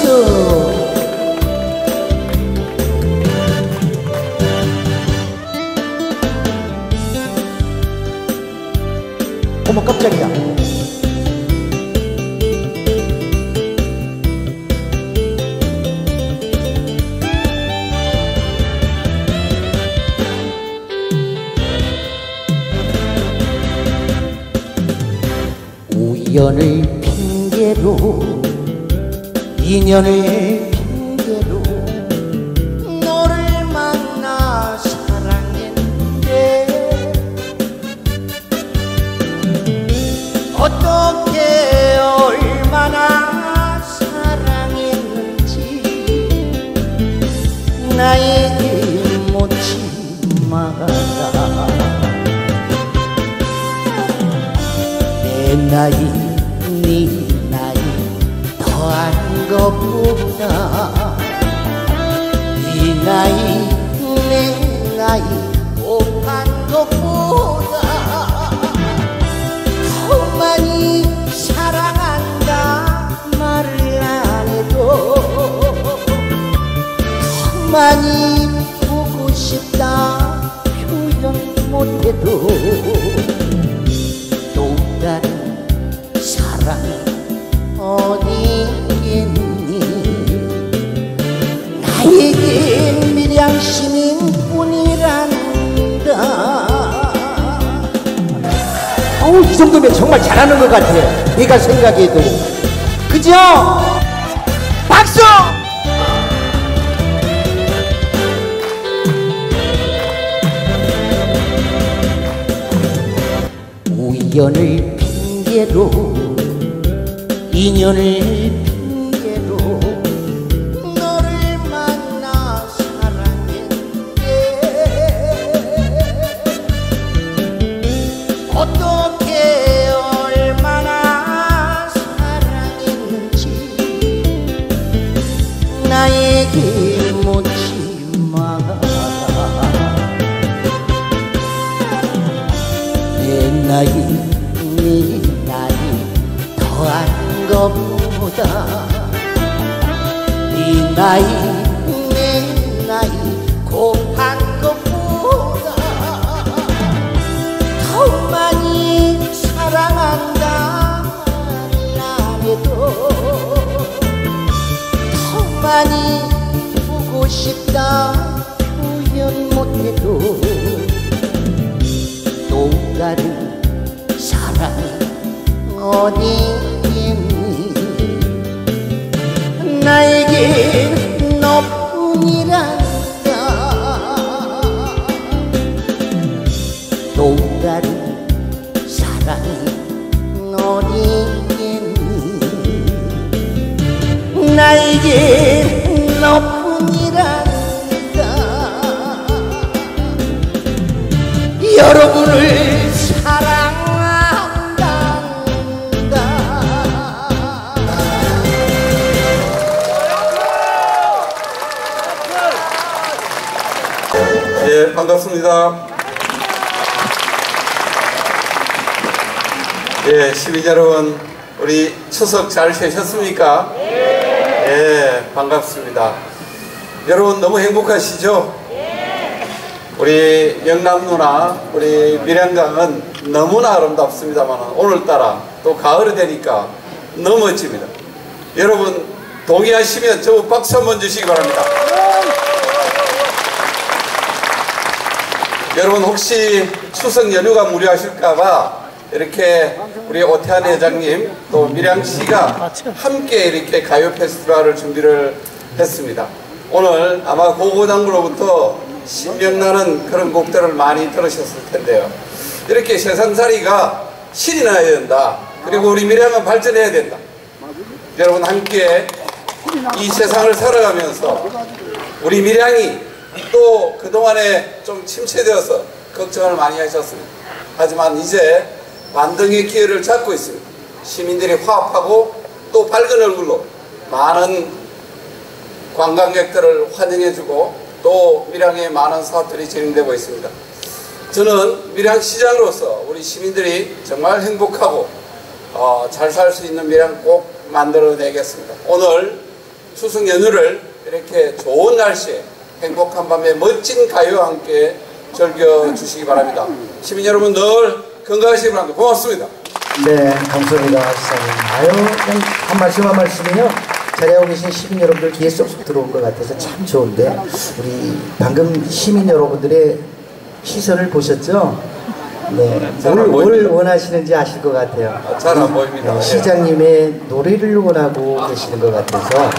박수. 어머 깜짝이야. 우연을 핑계로 인연을 핑계로 너를 만나 사랑했는데 어떻게 얼마나 사랑했는지 나에게 묻지 마라. 내 나이 네 나이 더한 것보다 네 나이 내 나이 곱한 것보다 더 많이 사랑한다 말을 안 해도 더 많이 보고 싶다 표현 못해도 또 다른 사랑 어디 있겠니. 나에겐 밀양시민뿐이란다. 어우 이 정도면 정말 잘하는 것 같아. 내가 생각해도. 그죠? 박수! 우연을 핑계로 인연을 핑계로 너를 만나 사랑했는데 어떻게 얼마나 사랑했는지 나에게 묻지 마라. 내 나이 네 나이 더한 것보다 네 나이 내 나이 곱한 것보다 더 많이 사랑한다 말 안 해도 더 많이 보고 싶다 표현 못해도 또 다른 사랑이 어디 있니. 나에겐 너뿐이란다. 또 다른 사랑이 어디 있니. 나에겐 너뿐이란다. 여러분을 사랑한다. 예, 반갑습니다. 예, 시민자 여러분, 우리 추석 잘 쉬셨습니까? 예, 반갑습니다. 여러분 너무 행복하시죠? 우리 영남 누나, 우리 밀양강은 너무나 아름답습니다만 오늘따라 또 가을이 되니까 너무 멋집니다. 여러분 동의하시면 저 박수 한번 주시기 바랍니다. 여러분 혹시 추석 연휴가 무료하실까봐 이렇게 우리 오태한 회장님 또 밀양시가 함께 이렇게 가요 페스티벌을 준비를 했습니다. 오늘 아마 고고장부로부터 신명나는 그런 곡들을 많이 들으셨을 텐데요. 이렇게 세상살이가 신이 나야 된다. 그리고 우리 밀양은 발전해야 된다. 여러분 함께 이 세상을 살아가면서 우리 밀양이 또 그동안에 좀 침체되어서 걱정을 많이 하셨습니다. 하지만 이제 반등의 기회를 잡고 있습니다. 시민들이 화합하고 또 밝은 얼굴로 많은 관광객들을 환영해주고 또 밀양에 많은 사업들이 진행되고 있습니다. 저는 밀양시장으로서 우리 시민들이 정말 행복하고 잘 살 수 있는 밀양 꼭 만들어내겠습니다. 오늘 추석 연휴를 이렇게 좋은 날씨에 행복한 밤에 멋진 가요와 함께 즐겨주시기 바랍니다. 시민 여러분 늘 건강하시기 바랍니다. 고맙습니다. 네, 감사합니다, 시장님. 그냥 한 말씀이요. 자리하고 계신 시민 여러분들 귀에 쏙쏙 들어온 것 같아서 참 좋은데, 우리 방금 시민 여러분들의 시선을 보셨죠? 네, 뭘 원하시는지 아실 것 같아요. 잘 안 보입니다. 네, 시장님의 노래를 원하고 계시는 것 같아서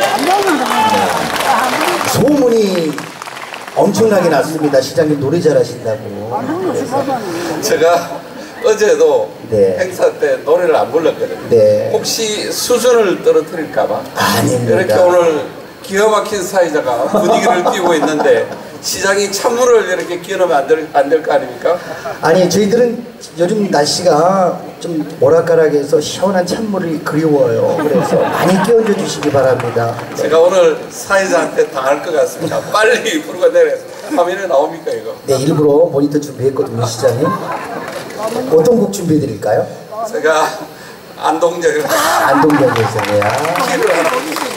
소문이 엄청나게 났습니다. 시장님 노래 잘하신다고. 제가 어제도 네. 행사 때 노래를 안 불렀거든요. 네. 혹시 수준을 떨어뜨릴까봐 아닙니다. 이렇게 오늘 기가 막힌 사회자가 분위기를 띄우고 있는데 시장이 찬물을 이렇게 끼얹으면 안 될 거 아닙니까? 아니, 저희들은 요즘 날씨가 좀 오락가락해서 시원한 찬물이 그리워요. 그래서 많이 끼얹어 주시기 바랍니다. 제가 오늘 사회자한테 당할 것 같습니다. 빨리 부르고 내려서 화면에 나옵니까 이거? 네, 일부러 모니터 준비했거든요, 시장님. 어떤 곡 준비해 드릴까요? 제가 안동역을 안동역에서야. 키를 하나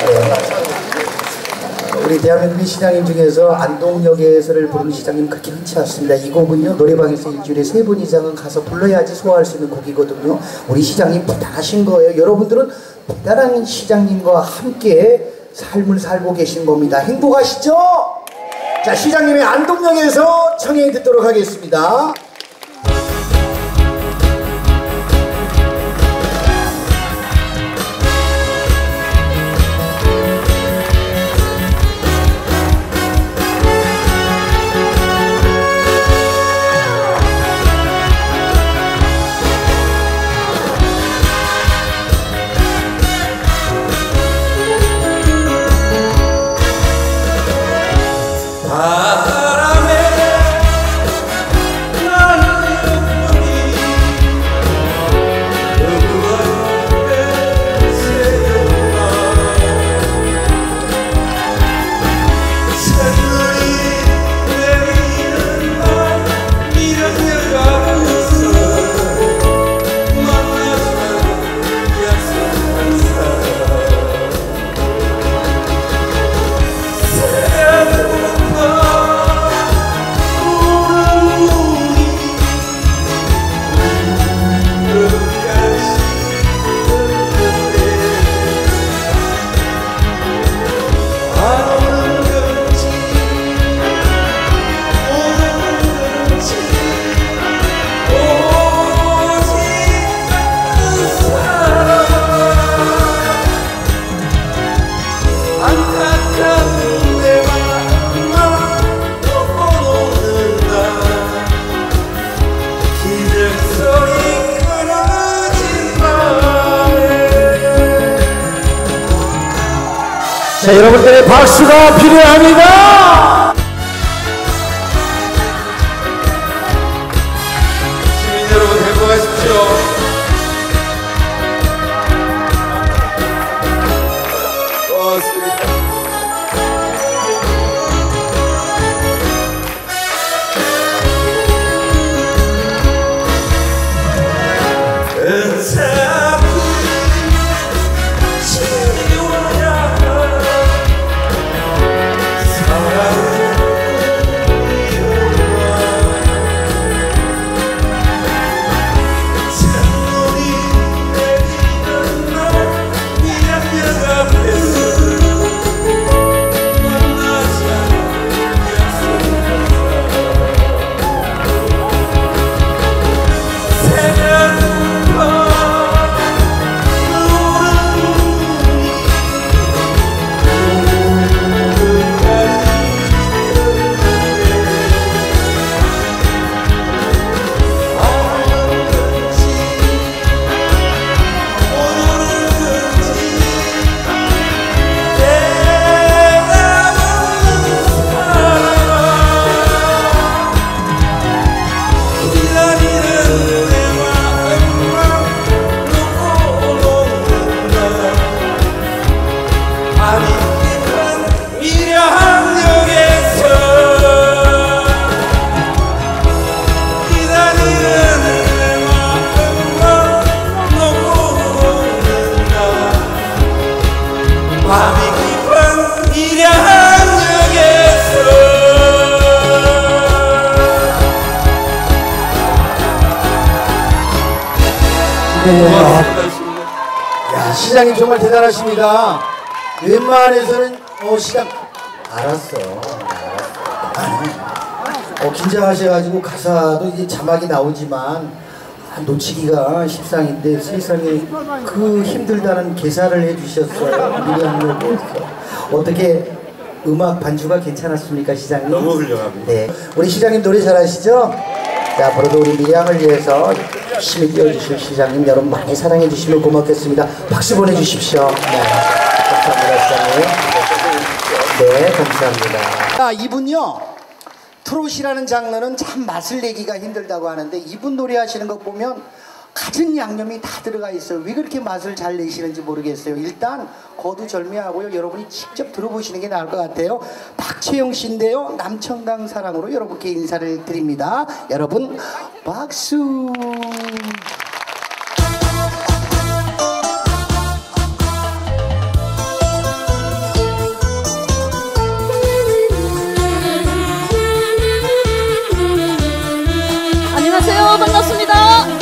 우리 대한민국의 시장님 중에서 안동역에서를 부르는 시장님 그렇게 흔치 않습니다. 이 곡은요, 노래방에서 일주일에 3번 이상은 가서 불러야지 소화할 수 있는 곡이거든요. 우리 시장님 대단하신 거예요. 여러분들은 대단한 시장님과 함께 삶을 살고 계신 겁니다. 행복하시죠? 자, 시장님의 안동역에서 청해 듣도록 하겠습니다. 자, 여러분들의 박수가 필요합니다. 시민 여러분 행복하십시오. 고맙습니다. 사랑은 고맙습니다. 야, 시장님 정말 대단하십니다. 웬만해서는 시장 알았어. 긴장하셔가지고 가사도 이제 자막이 나오지만 놓치기가 십상인데 세상에 그 힘들다는 개사를 해주셨어요. 미리양역에서 어떻게 음악 반주가 괜찮았습니까, 시장님? 너무 훌륭합니다. 네, 우리 시장님 노래 잘하시죠? 자, 앞으로도 우리 미양을 위해서 열심히 띄워주실 시장님 여러분 많이 사랑해 주시면 고맙겠습니다. 박수 보내주십시오. 네, 감사합니다, 시장님. 네, 감사합니다. 자, 이분요. 트롯이라는 장르는 참 맛을 내기가 힘들다고 하는데 이분 노래하시는 거 보면 갖은 양념이 다 들어가 있어요. 왜 그렇게 맛을 잘 내시는지 모르겠어요. 일단 거두절미하고요. 여러분이 직접 들어보시는 게 나을 것 같아요. 박채영 씨인데요. 남청강 사랑으로 여러분께 인사를 드립니다. 여러분 박수. 안녕하세요. 반갑습니다.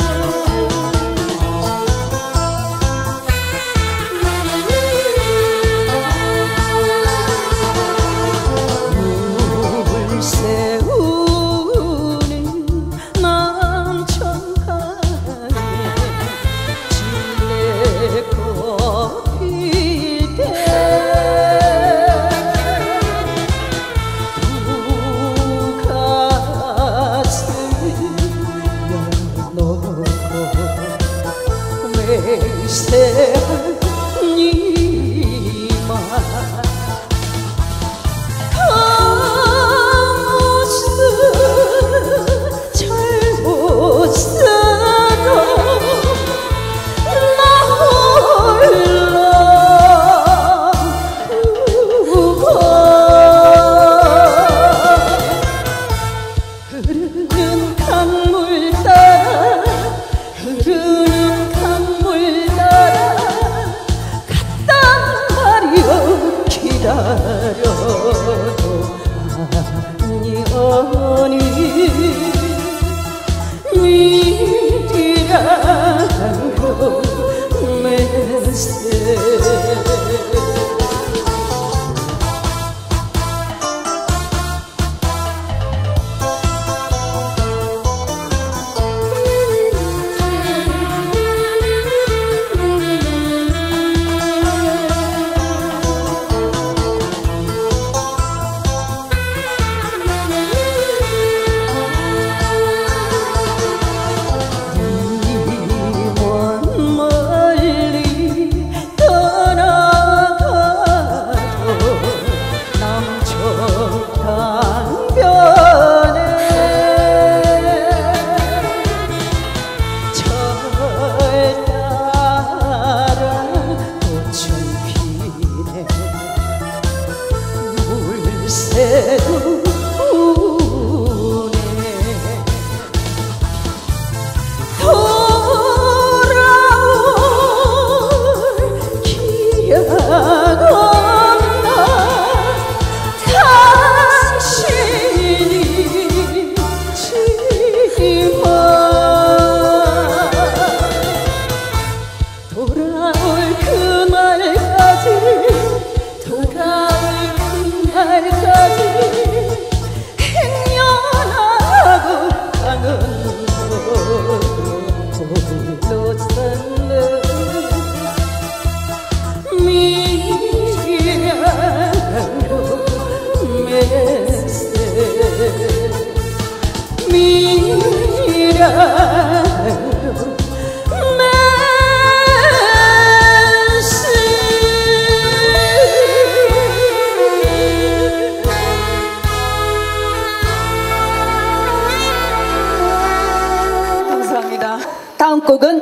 다음 곡은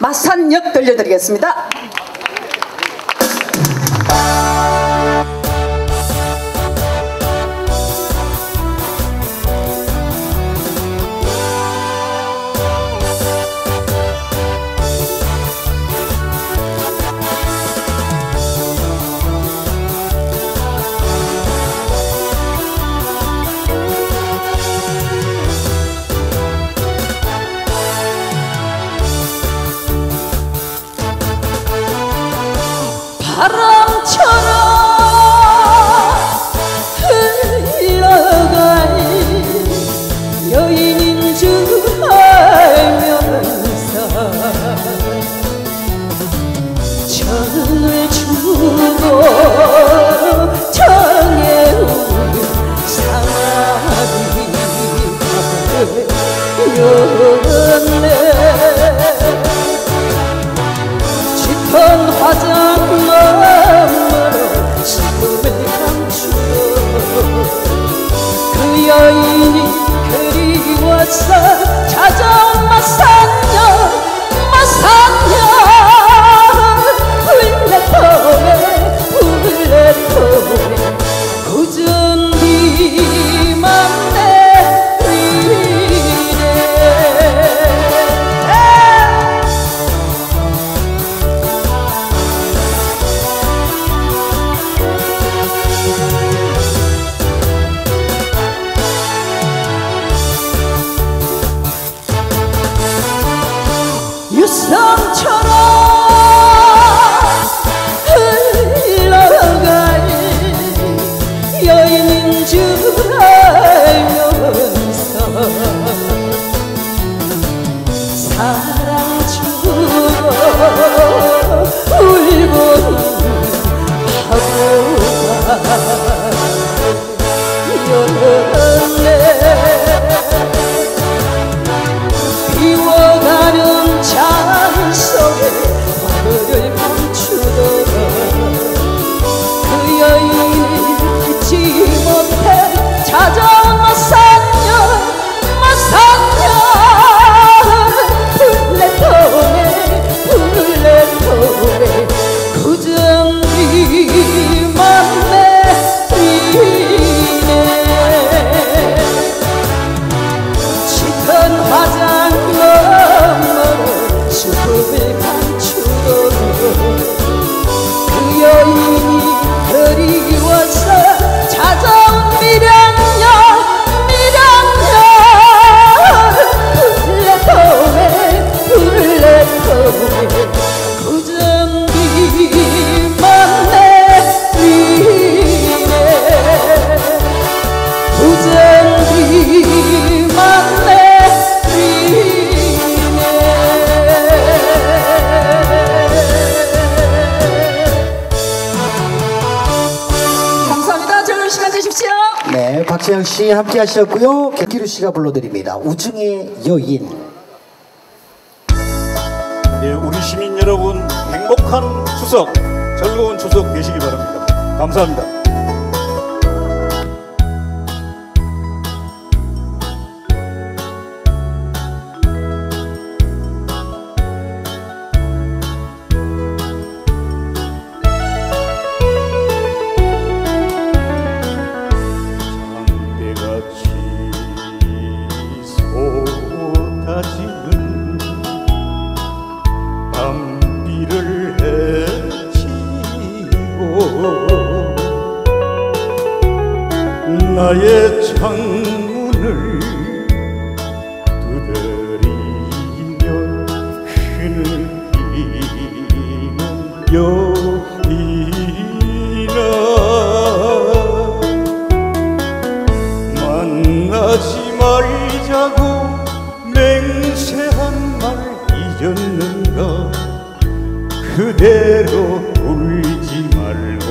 마산역 들려드리겠습니다. 바람처럼 흘러갈 여인인 줄 알면서 정을 주고 정해온 사랑이었네. 짙은 화장 너머로 슬픔을 감추어 그 여인이 그리워서 찾아온 마산녀 불레토네 굳은 비만 내리네. 유성처럼 흘러갈 여인인 줄 알면서 사랑 주고 울고 바보가 비워가는 잔 속에 화를 감추더라. 그 여인을 잊지 못해 찾아온 마산녀 불레토네 굳은 비만 내리네. 짙은 화장 너머로 슬픔을 감추고 그 여인이 그리워서 찾아온 미련녀 불레토네 굳은 비만 내리네. 굳은 비만 내리네. 감사합니다. 즐거운 시간 되십시오. 네, 박재영 씨 함께 하셨고요. 김기루 씨가 불러드립니다. 우중의 여인. 네, 우리 시민 여러분 행복한 추석, 즐거운 추석 되시기 바랍니다. 감사합니다. 나의 창문을 두드리며 흐느끼는 여인아 만나지 말자고 맹세한 말 잊었는가 그대로 울지 말고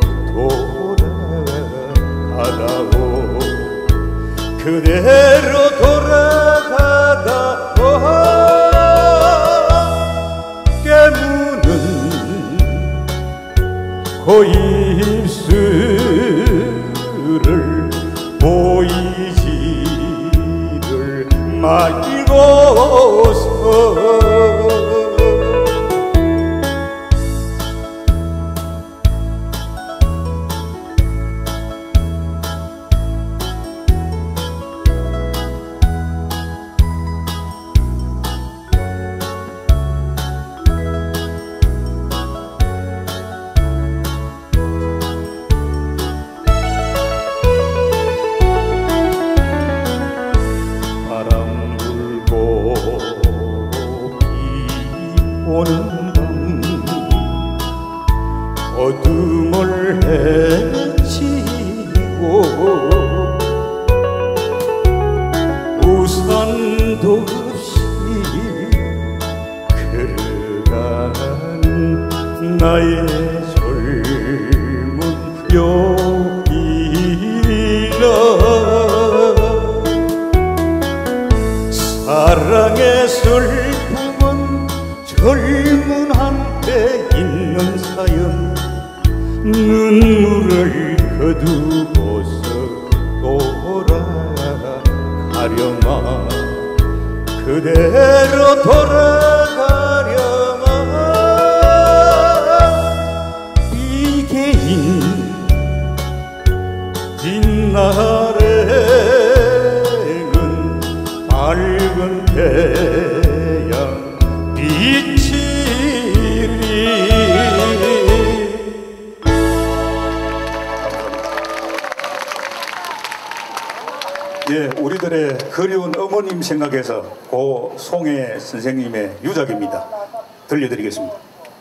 돌아가다오 그대로 돌아가다오 깨무는 고입술을 보이지를 말고서 오는 밤 어둠을 헤치고 우산도 없이 걸어가는 나의 젊은 여인아, 사랑의 슬픔은 젊은 한때 있는 사연, 눈물을 거두고서 돌아가려마, 그대로 돌아가려마. 비개인 빛나래는 밝은 태양 빛이리. 예, 우리들의 그리운 어머님 생각해서 고 송혜 선생님의 유작입니다. 들려드리겠습니다.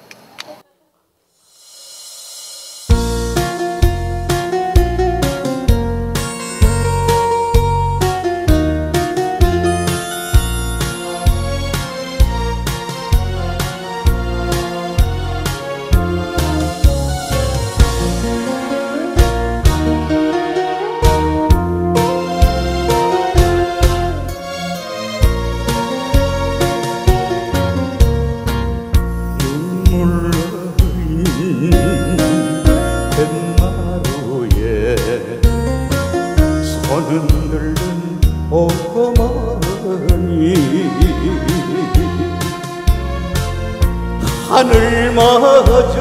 하늘마저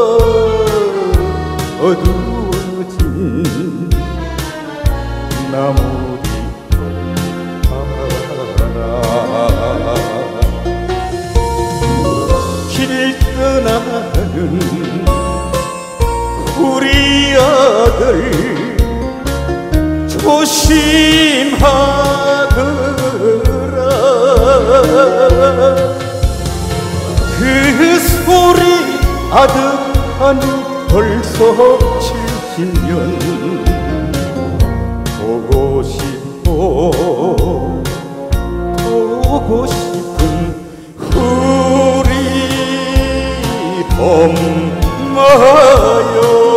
어두워진 나무잎 하나, 길 떠나는 우리 아들 조심하거라. 그 소리 아득하니 벌써 70년 보고 싶어, 보고 싶은 우리 엄마여.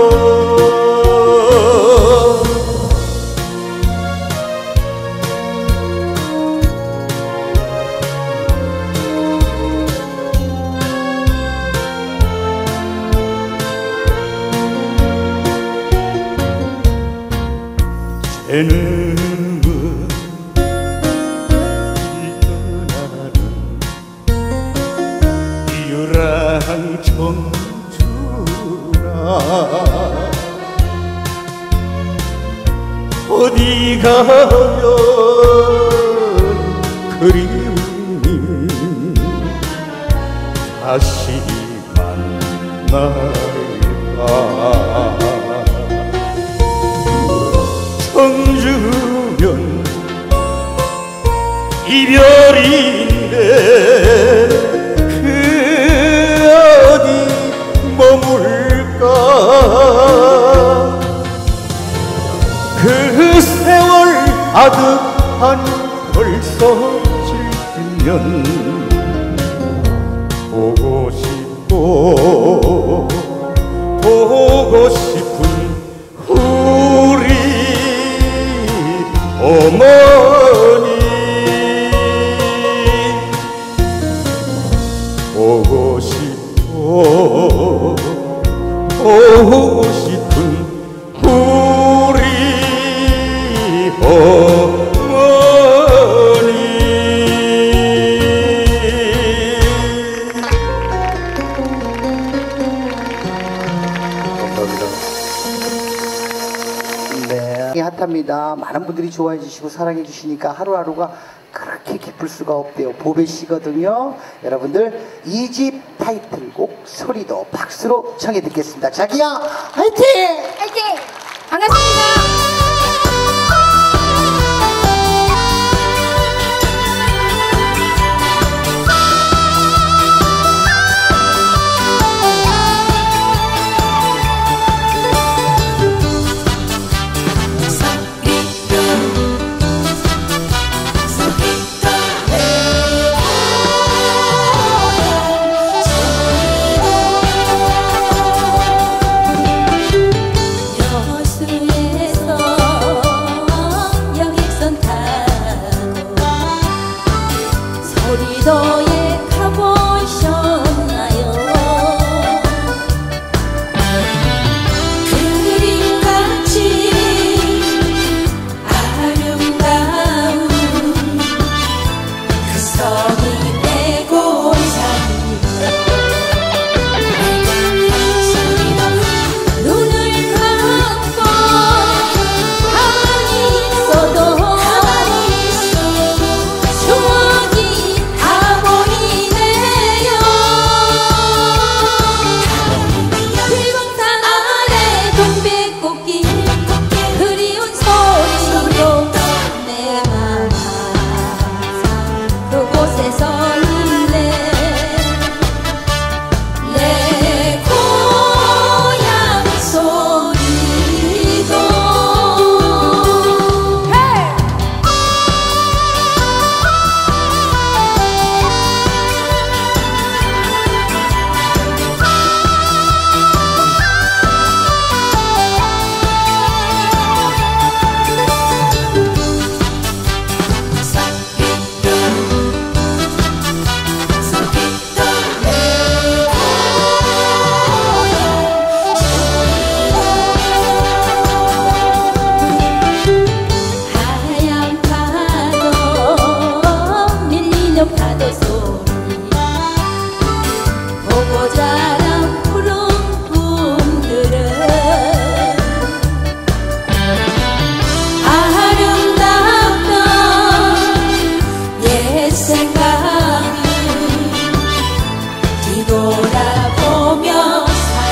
쟤는 떠나는 유랑 청춘아, 어디 가면 그리움이 다시 만날까. 청주면 이별인데 그 어디 머물까. 그 세월 아득하니 벌써 70년 보고 싶고 보고 싶은 우리 어머니, 보고 싶어 보고 싶은 우리 어머니. 감사합니다. 네, 핫합니다. 많은 분들이 좋아해 주시고 사랑해 주시니까 하루하루가 그렇게 기쁠 수가 없대요. 보배 씨거든요. 여러분들 2집 타이틀곡 소리도 박수로 청해 듣겠습니다. 자기야 화이팅! 화이팅! 반갑습니다. 돌아보며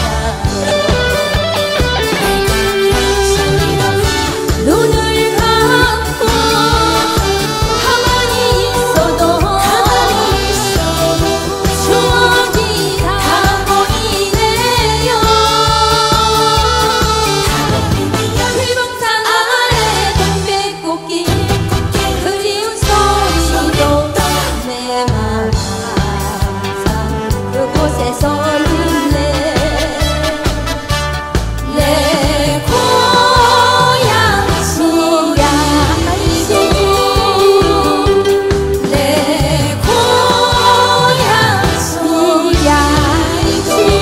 눈을 감고 가만히 있어도 추억이 다 보이네요. 불봉산 아래 동백꽃길 그리운 소리도 내 맘 항상 그곳에서 있네. 내 고향 수양이도 내 고향 수양이도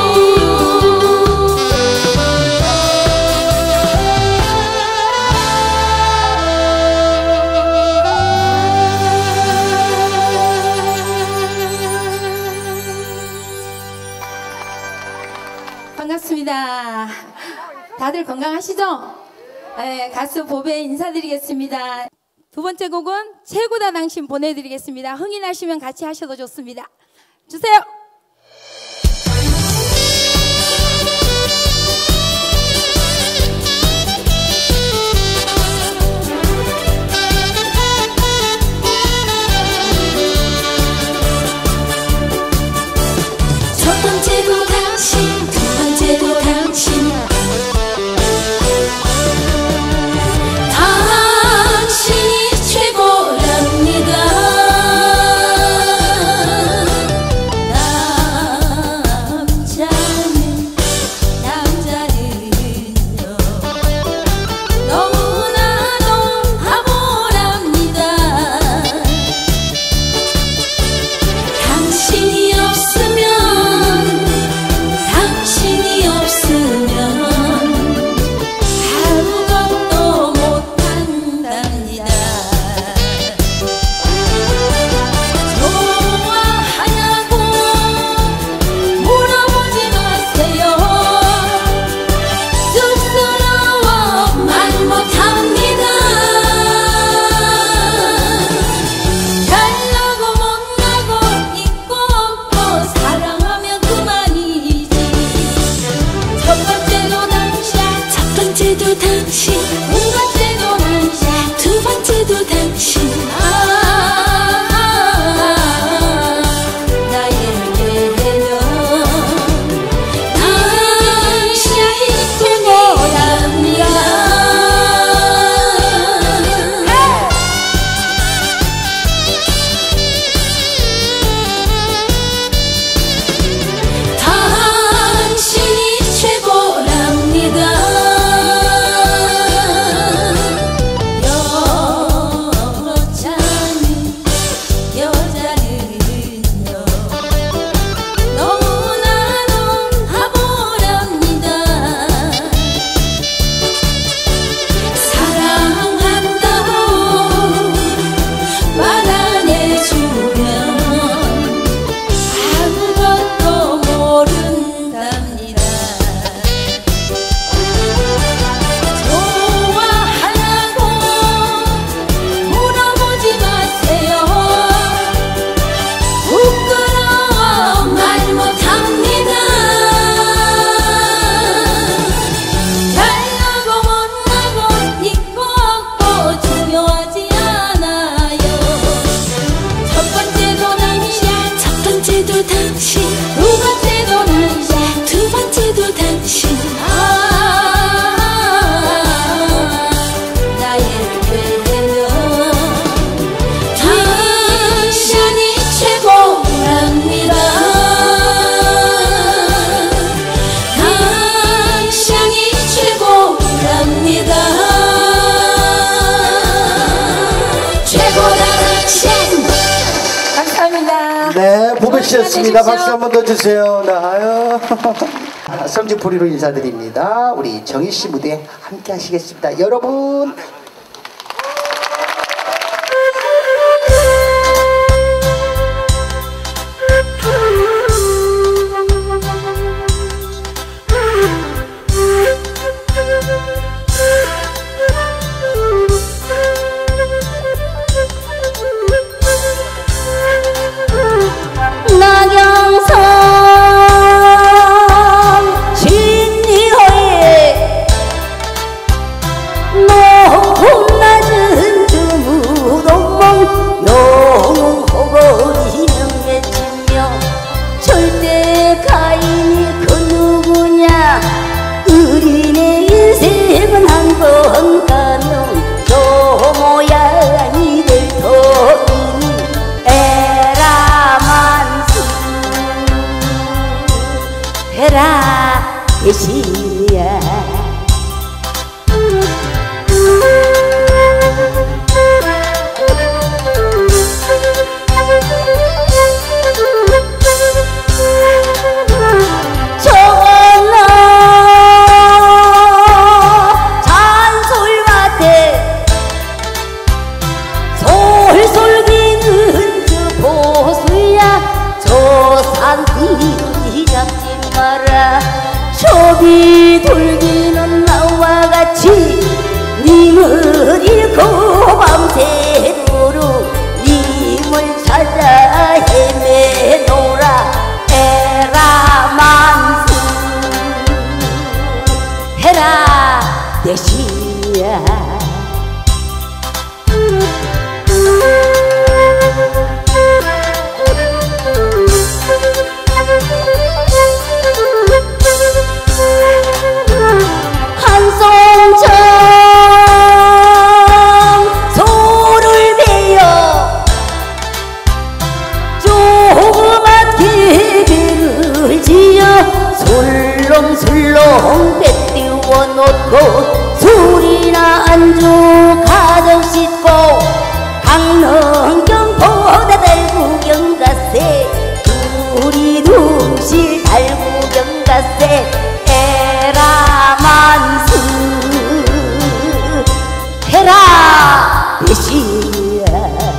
반갑습니다. 다들 건강하시죠? 네, 가수 보배 인사드리겠습니다. 두 번째 곡은 최고다 당신 보내드리겠습니다. 흥이 나시면 같이 하셔도 좋습니다. 주세요. 첫 번째도 당신, 두 번째도 당신, 당신이 최고랍니다. 남자는요 너무나도 바보랍니다. 당신이 없으면 아무것도 못한답니다. 좋아하냐고 물어보지 마세요. 쑥스러워 말 못합니다. 잘나고 못나고 있고 없고 사랑하면 그만이지. 첫 번째도 당신, 두 번째도 당신, 두 번째도 당신. 나에게는 당신이 최고랍니다. 당신이 최고랍니다. 여자는요 너무나도 바보랍니다. 사랑한다고 말 안 해주면 아무것도 모른답니다. 좋아하냐고 물어보지 마세요. 부끄러워 말 못합니다. 잘나고 못나고 있고 없고 중요하지 않아요. 첫 번째도 당신, 첫 번째도 당신, 두 번째도 당신, 두 번째도 당신. 나에게는 당신이 최고랍니다. 당신이 최고랍니다. 최고다 당신. 감사합니다. 네, 보배씨였습니다. 박수 한 번 더 주세요. 나요. 성지풀이로 인사드립니다. 우리 정희씨 무대 함께 하시겠습니다. 여러분. 나경선 해라 대시야. 초비 돌기는 나와 같이 님을 잃고 밤새도록 님을 찾아 헤매노라. 해라 만수 해라 대시야. 한송청 소를 베어 조그맣게 배를 지어 술렁술렁 배 띄워놓고 술이나 안주 가득 싣고 강릉경 보다 달구경 가세. 우리 둥실 달구경 가세. 해라 만수 해라 대시야.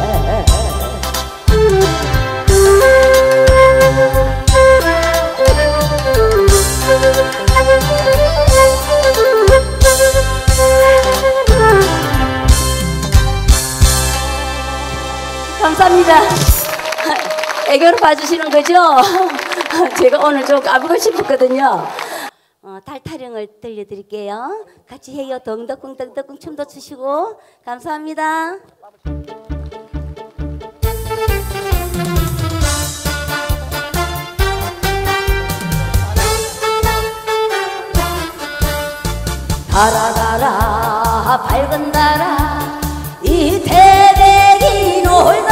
감사합니다. 애교를 봐주시는 거죠? 제가 오늘 좀 까불고 싶었거든요. 달 타령을 들려드릴게요. 같이 해요. 덩덕궁 덩덕궁 춤도 추시고. 감사합니다. 달아달아 밝은 달아 이 태백이 놀던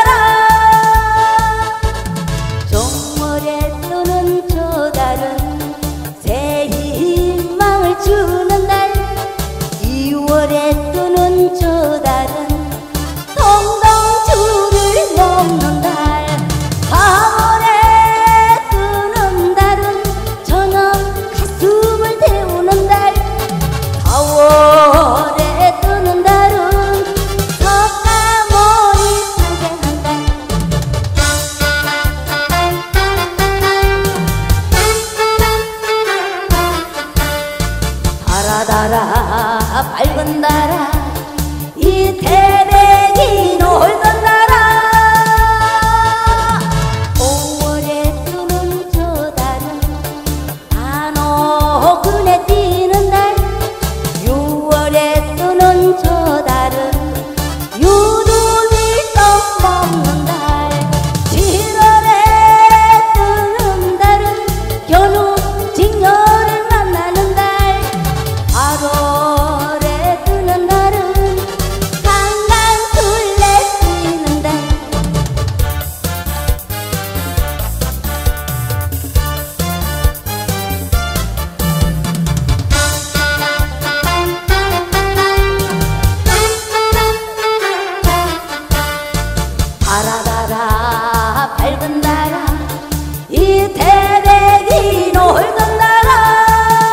나라. 정월에 뜨는 저 달은 새 희망을 주는 날. 2월에 뜨는 저 달은 동동주를 먹는 달. 4월에 뜨는 달은 저녁 가슴을 데우는 달. 4월에 뜨는 달은 석가모니 구경한 달. 달아달아 밝은 달아 이 태백이 놀던 나라. 5월에 뜨는 저 달은 안옥근에 뛰는 날. 6월에 뜨는 저 달은 유두밀 떡 먹는 달. 7월에 뜨는 달은 견우 직녀를 만나는 달. 8월에 뜨는 달은 강강술래 뛰는 달. 달아달아 밝은 달아 이 태백이 놀던 나라.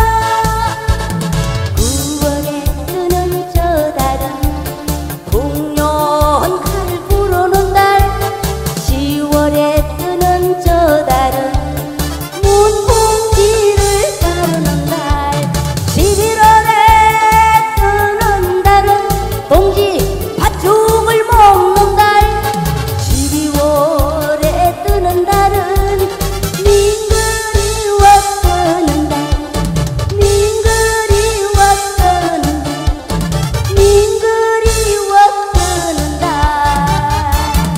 9월에 뜨는 저 달은 풍년칼을 부르는 달. 10월에 뜨는 저 달은 문풍지를 가르는 달. 11월에 뜨는 달은 동지 팥죽을 먹는 달. 12월에 뜨는 달은 민그리워 뜨는 달. 민그리워 뜨는 달. 민그리워 뜨는 달.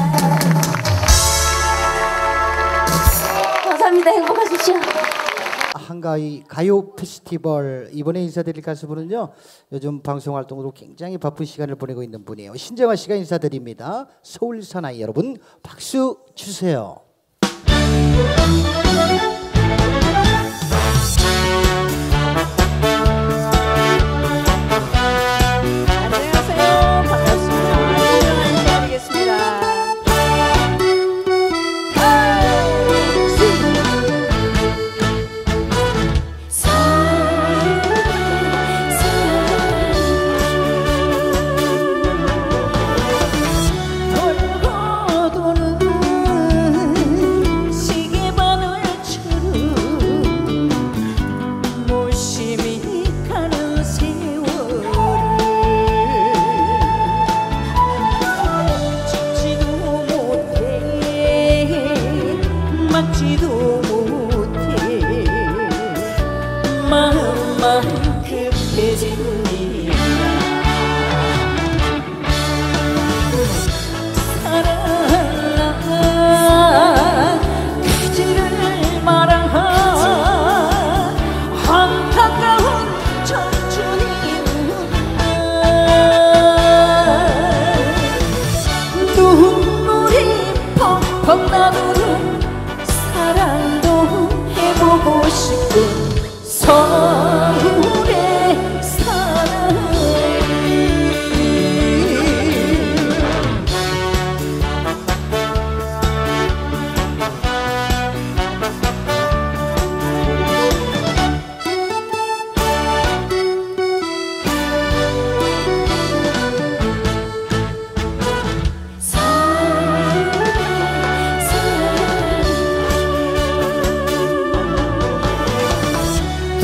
감사합니다. 행복하십시오. 한가위 가요 페스티벌 이번에 인사드릴 가수분은요 요즘 방송 활동으로 굉장히 바쁜 시간을 보내고 있는 분이에요. 신정아 씨가 인사드립니다. 서울 사나이 여러분 박수 주세요.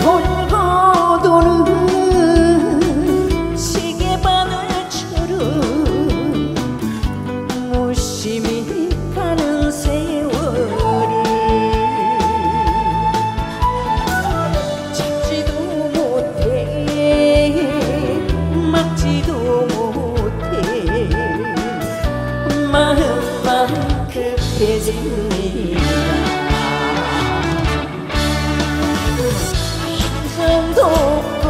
돌고 도는 시계바늘처럼 무심히 가는 세월을 잡지도 못해 막지도 못해 마음만 급해집니다. 힘도 없고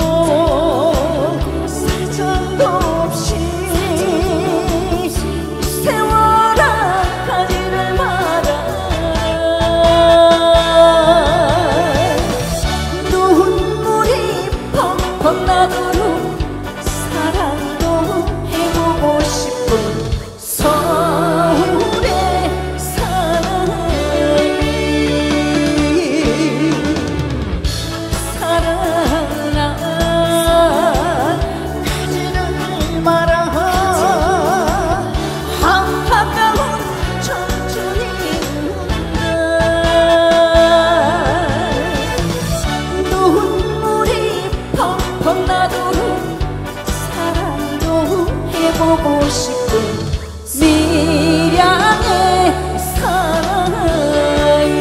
사정도 없이 세월아 가지를 마라. 눈물이 펑펑 나도록 사랑도 해보고 싶은 서울의 사나이. 사랑아 가지를 마라. 한가까운 청춘이구나. 눈물이 펑펑 나도록 사랑도 해보고 싶은 미량의 사나이.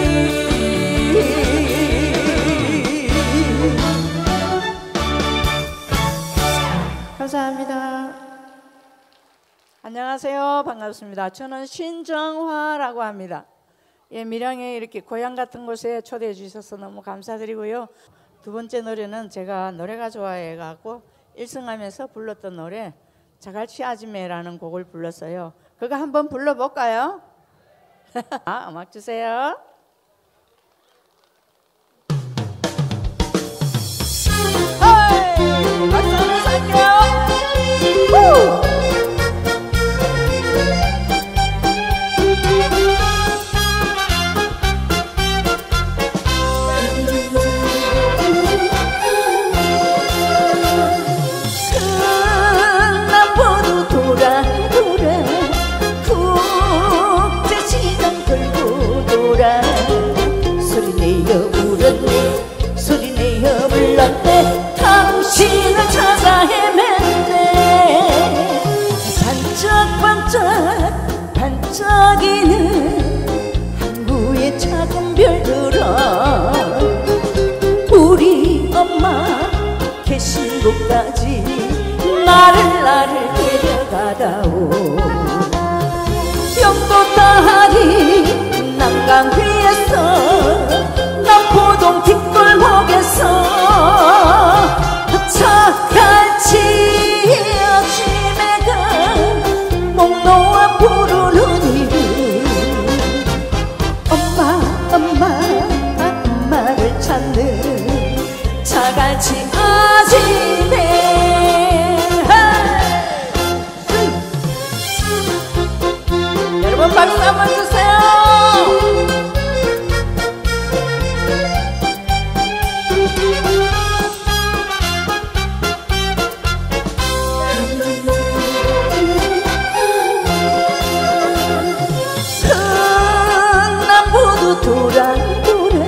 감사합니다. 안녕하세요. 반갑습니다. 저는 신정화라고 합니다. 예, 밀양에 이렇게 고향 같은 곳에 초대해 주셔서 너무 감사드리고요. 두 번째 노래는 제가 노래가 좋아해갖고 1승하면서 불렀던 노래 자갈치 아지매라는 곡을 불렀어요. 그거 한번 불러볼까요? 음악 주세요. 어이, 박수 한번 살게요. 남포도 돌아 돌아 국제시장 돌고 돌아 소리내어 울었네 소리내어 불렀네 당신을 찾아 헤맸네. 반짝반짝 반짝이는 항구의 작은 별들아 우리 엄마 계신 곳까지 나를 데려가다오. 영도 다리 난강 위에서 남포동 뒷골목에서 차같이 아침에가 목 놓아 부르는 이름 엄마를 찾는 차같이 아침에. 여러분 박수 한번 주세요. 남부도 돌아 돌아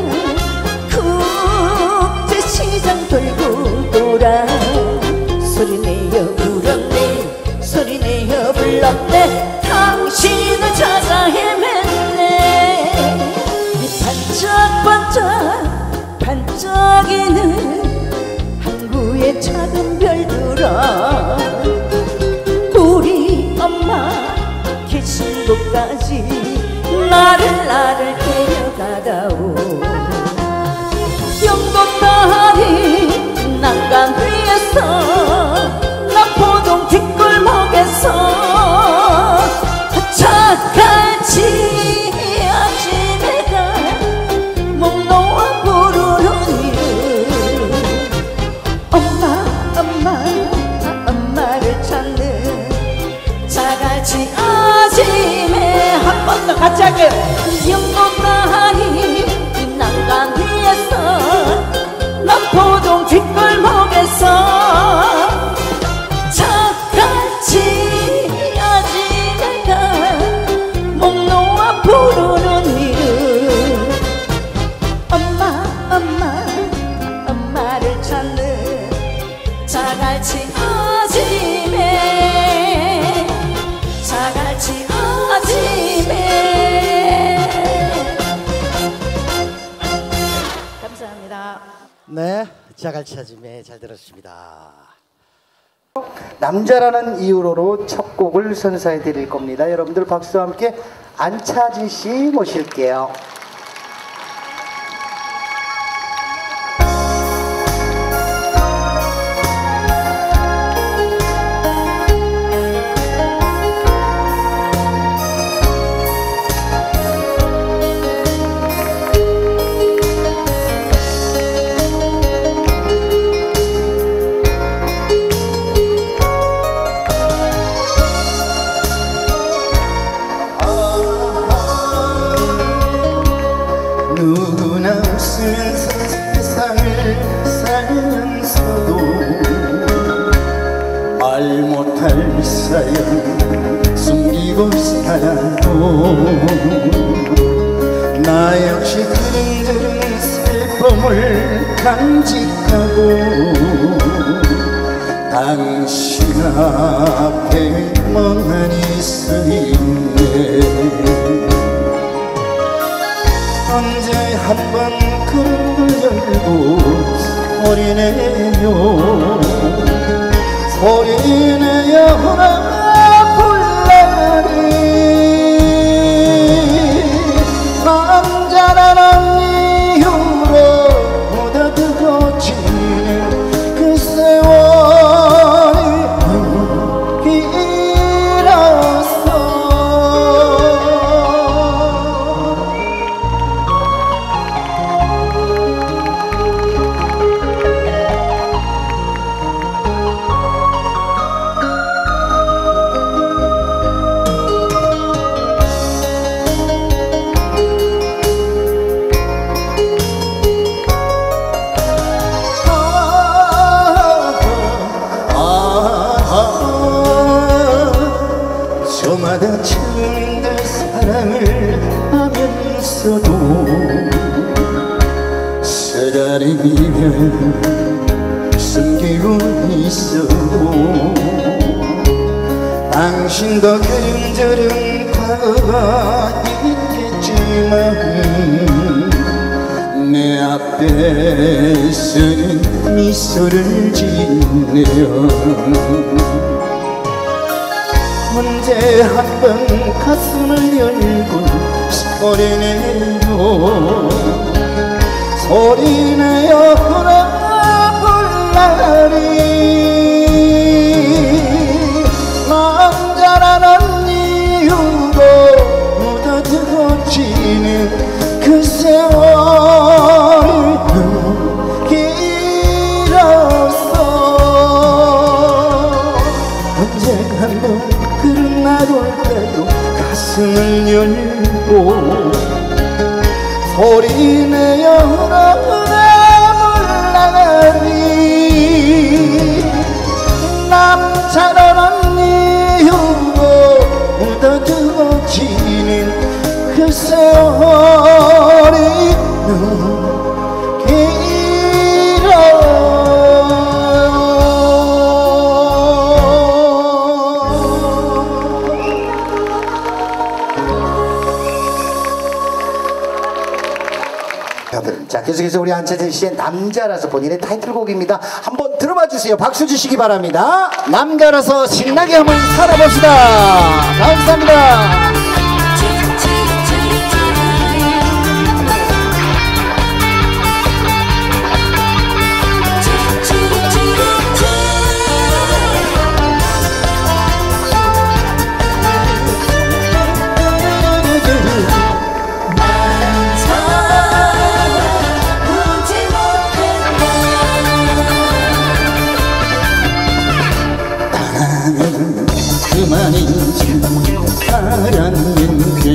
국제시장 돌고 돌아 소리내어 울었네 소리내어 불렀네 당신을 찾아 헤맸네. 반짝반짝 반짝이는 항구의 작은 별들아 우리 엄마 계신 곳까지 나를 데려가다오. 영동다리 난강 위에서 남포동 뒷골목에서 차같이 아침에가 목 놓아 부르는 이름 엄마를 찾는 차같이 아침에. 한 번 더 같이 할게요. 영동다리 난강 위에서 남포동 뒷골목에서 차같이 아침에가 목 놓아 부르는 이름 엄마 네, 자갈 찾음에 잘 들었습니다. 남자라는 이유로 첫 곡을 선사해 드릴 겁니다. 여러분들 박수와 함께 안차진 씨 모실게요. 누구나 웃으면서 세상을 살면서도 말 못할 사연 숨기고 살아도 나 역시 그릉저릉 슬픔을 간직하고 당신 앞에 멍하니 서 있네. 언제 한번 그릇을 열고 소리내요 소리내어라 불러리 남자라는 이유로 묻어두고 지는 그 세월이 길어서 저마다 처음인 그 사랑을 하면서도 쓰라리면 숨기고 있어도 당신도 그릉저릉 과거가 있겠지만 내 앞에서는 미소를 짓네요. 언제 한번 가슴을 열고 소리내요 소리내어라 불러리 남자라는 이유로 묻어두고 지는 그 세월이 길어서 언제 한번 그런 날 올까요 가슴을 열고 소리내어라 불러리 남자라는 이유로 묻어두고 지는 그 세월이 너무 길어 자, 계속해서 우리 안차진 씨의 남자라서 본인의 타이틀곡입니다. 한번 들어봐 주세요. 박수 주시기 바랍니다. 남자라서 신나게 한번 살아봅시다. 감사합니다. 그만인지 알았는데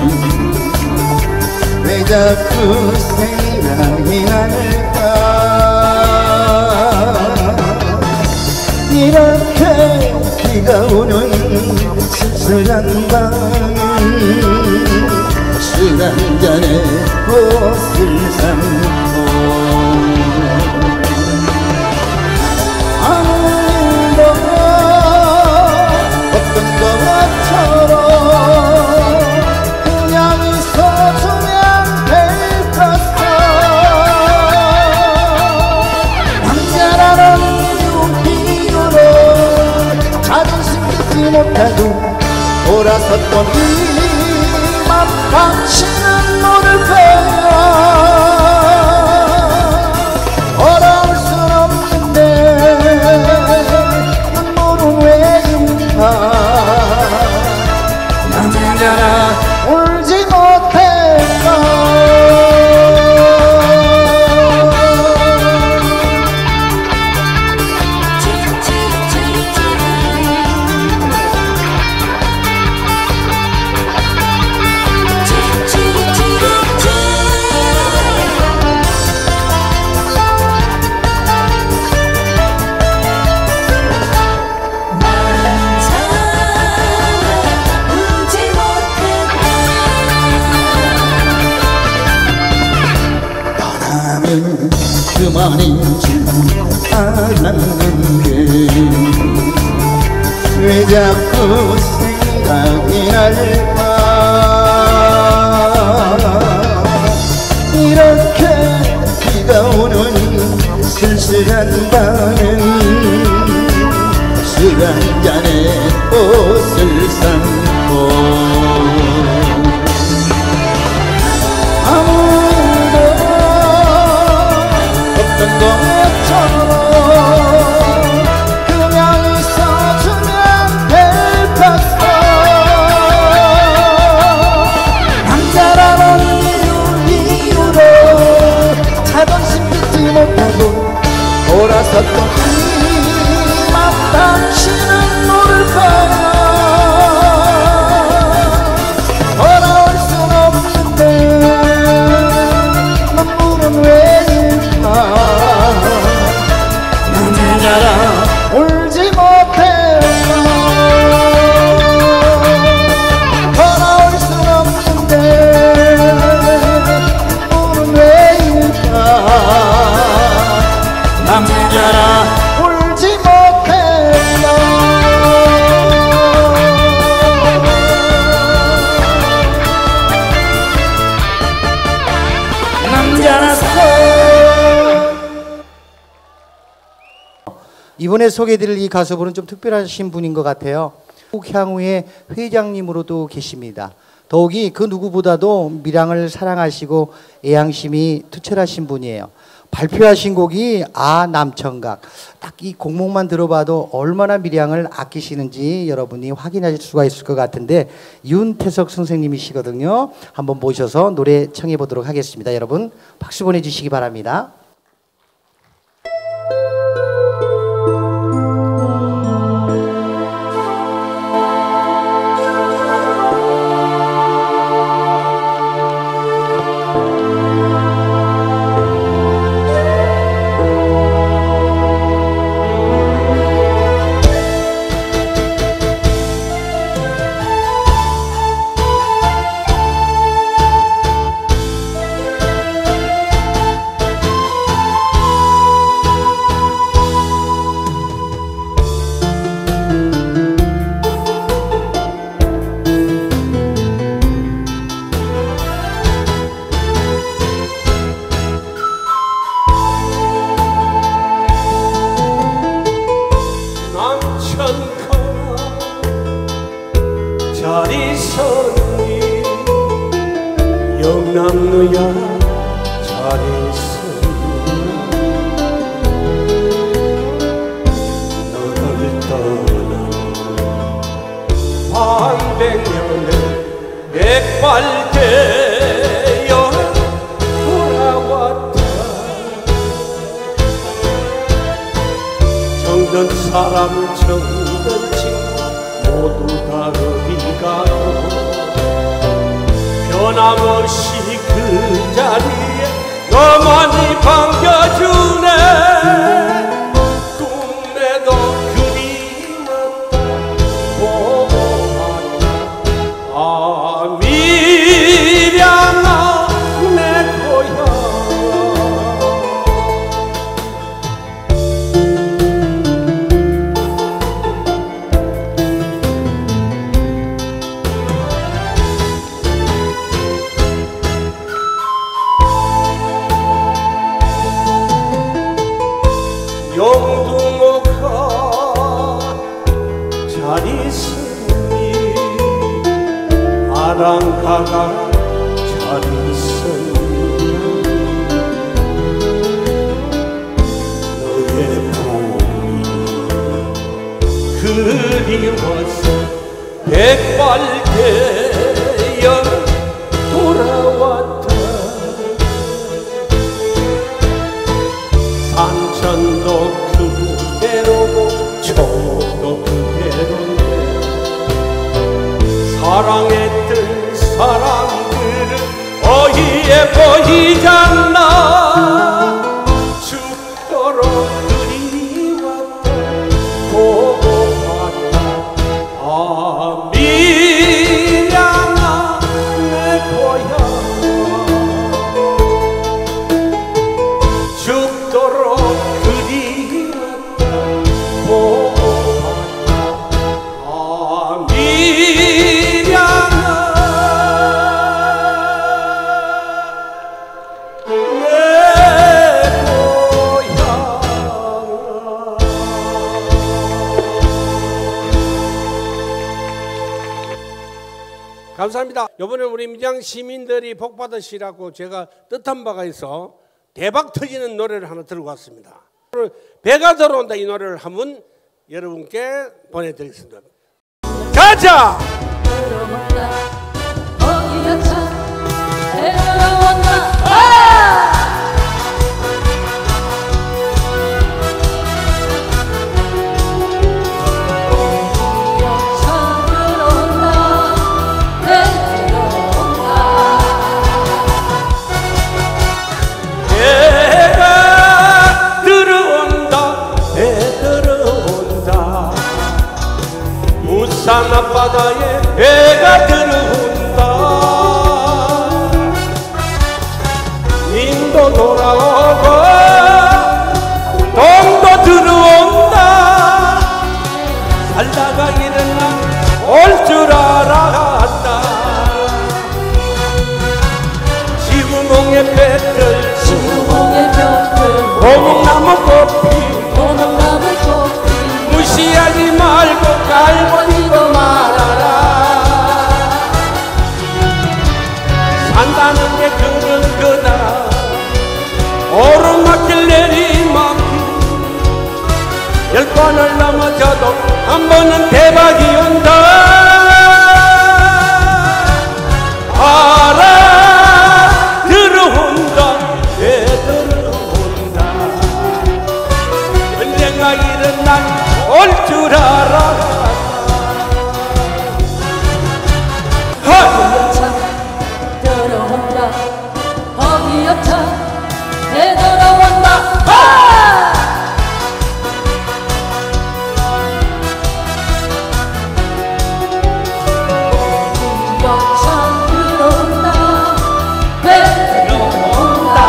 왜 자꾸 생각이 날까 이렇게 비가 오는 씁쓸한 밤은 술 한잔에 옷을 삼고 그냥 있어주면 될 것을 돌아섰던 이맘 당신은 모를 거야. 돌아올 순 없는데 눈물은 왜인가. 남자라 울지 못했어. 그만인지 알았는데 왜 자꾸 생각이 날까. 이렇게 비가 오는 쓸쓸한 밤엔 술 한잔에 옷을 삼고 것처럼 그냥 있어주면 될 것어. 남자라는 이유로 자존심 빚지 못하고 돌아섰던 이맘 당신은 모를 거야. 돌아올 순 없는데 눈물은 왜일까. 남자라 울지 못했어. 돌아올 순 없는데 눈물은 왜일까. 남자라 울지 못했어. 남자라서. 이번에 소개해드릴 이 가수분은 좀 특별하신 분인 것 같아요. 향후의 회장님으로도 계십니다. 더욱이 그 누구보다도 밀양을 사랑하시고 애양심이 투철하신 분이에요. 발표하신 곡이 남청각. 딱 이 곡목만 들어봐도 얼마나 밀양을 아끼시는지 여러분이 확인하실 수가 있을 것 같은데 윤태석 선생님이시거든요. 한번 모셔서 노래 청해 보도록 하겠습니다. 여러분 박수 보내주시기 바랍니다. 영남로야 잘했어. 너를 떠난 반백년의 백발되어 돌아왔다. 정든 사람 정든 친구 모두 다 어디 가고 변함없이 그 자리에 너만이 반겨주네. 꿈에도 그리웠다 보고 왔다. 미량아 내 고향. 바다가 잘 있었나 너의 봄이 그리워서 백발되어 돌아왔다 산천도 그대로고 초도 그대로인데 사랑했던 사람들은 어디에 보이잖아 죽도록 그리웠다 보고 봤다 아 밀양아 내 고향아 죽도록 그리웠다 보고 봤다 아 밀양아 내 고향아. 감사합니다. 이번에 우리 밀양 시민들이 복 받으시라고 제가 뜻한 바가 있어 대박 터지는 노래를 하나 들고 왔습니다. 오늘 배가 들어온다 이 노래를 한번 여러분께 보내드리겠습니다. 가자! 배가 들어온다 배 들어온다 부산 앞바다에 배가 들어온다 님도 돌아오고 동도 들어온다 살다가 일어나 올 줄 알았다 지구멍에 배들 고목나무 꽃피 무시하지 말고 갈버리고 말아라 산다는 게 그런 거다 오르막길 내리막길 10번을 넘어져도 한 번은 대박이 온다 알아 들어온다 배 들어온다 언젠가 이런 날 올 줄 알았다 들어온다 어기여차 되돌아온다 어기여차 들어온다 되돌아온다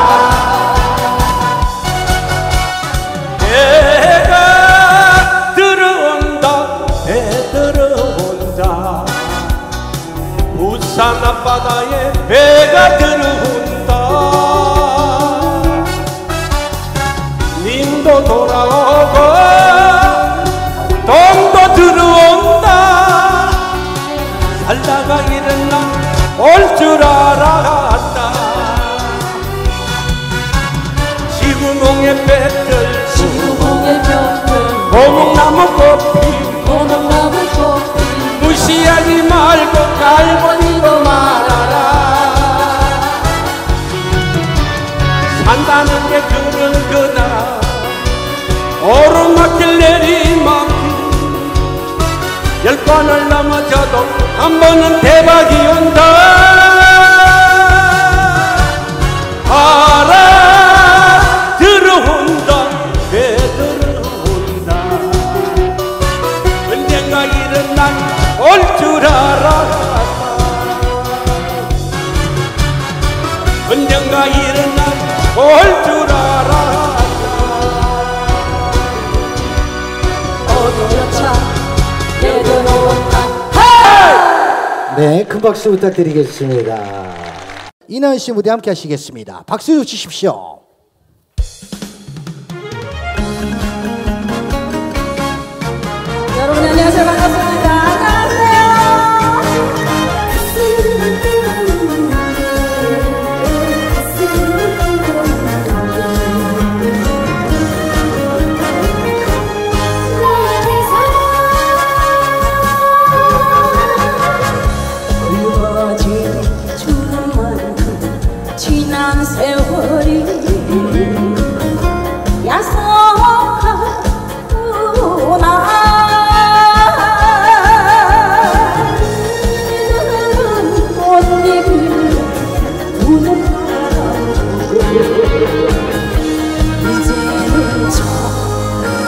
배가 들어온다 배 들어온다 부산 앞바다에 배가 들어온다 님도 돌아오고 동도 들어온다 살다가 이런 날 올 줄 알았다 지구멍에 배들 고목나무 꽃피 무시하지 말고 갈버리고 말아라 산다는 게 그런 거다 오르막길 내리막길 10번을 넘어져도 한 번은 대박이 온다 알아 들어온다 배 들어온다 언젠가 이런 날 올 줄 알았다 언젠가 이런 날 올 줄 알았다 어기여차 되돌아온다 네, 큰 박수 부탁드리겠습니다. 이나은 씨 무대 함께 하시겠습니다. 박수 주십시오. 여러분 안녕하세요. 반갑습니다. 안녕하세요.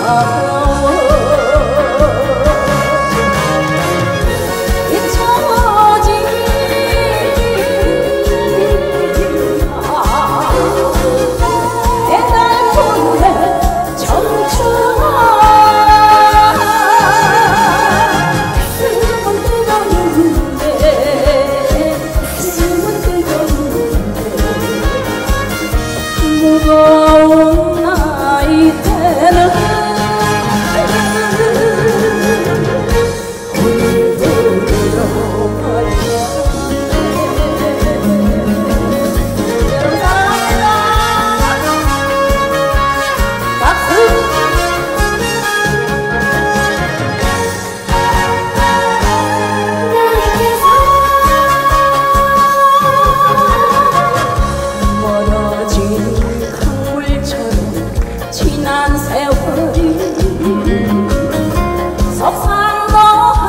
무거운 나이 때는 지난 세월이 석상도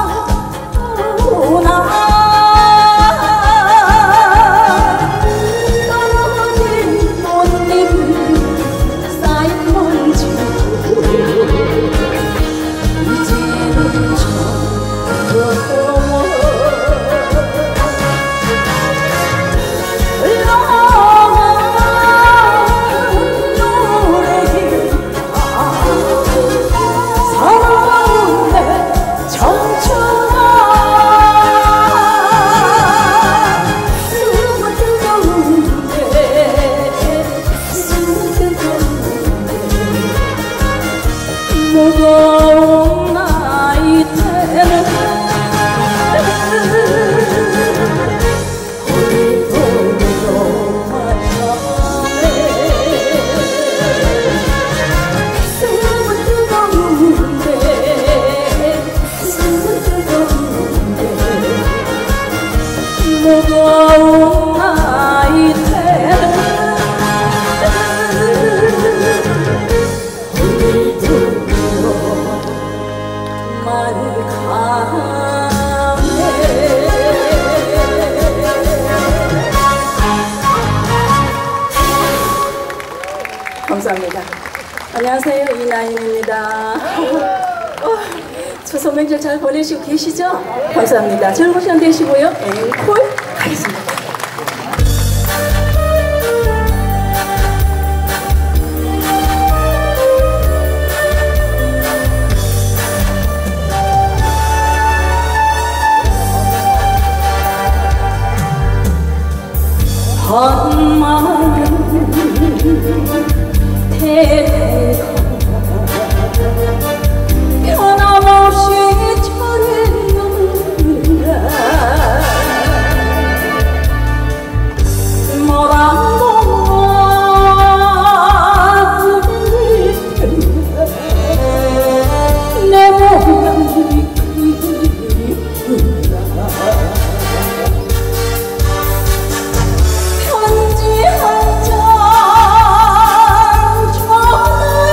하구나 떨어진 꽃잎 쌓인 먼지 이제는 저거워 무거운 나이 때는 홀도로 만나네 숨은 뜨거운데 숨은 뜨거운데 무거운 나이 때는 감사합니다. 안녕하세요, 이나인입니다. 추석 명절 잘 보내시고 계시죠? 감사합니다. 즐거운 시간 되시고요. 앵콜 하겠습니다. 한마음 태가 변함없이 저랬는가 뭐라고 그릴 텐가 내 모양이 그리운가 편지 한 장 전해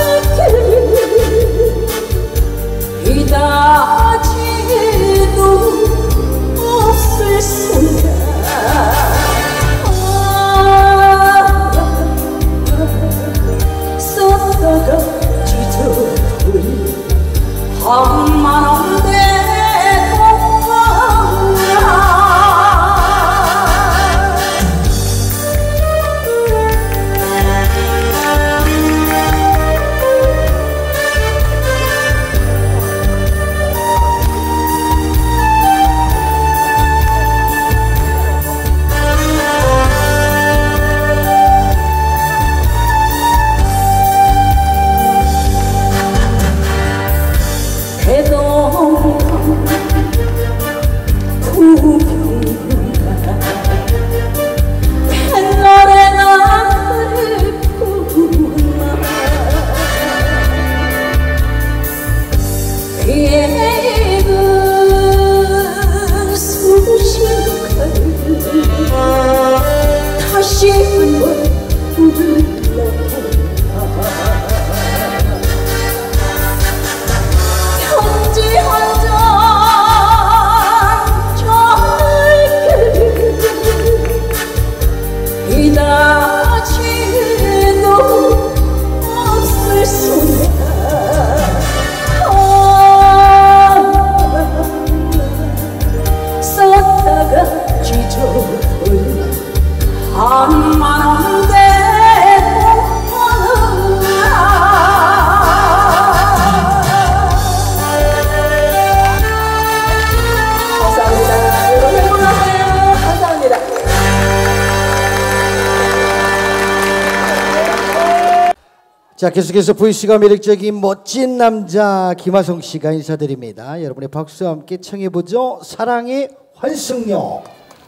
자, 계속해서 VC가 매력적인 멋진 남자 김하성 씨가 인사드립니다. 여러분의 박수와 함께 청해보죠. 사랑의 환승역.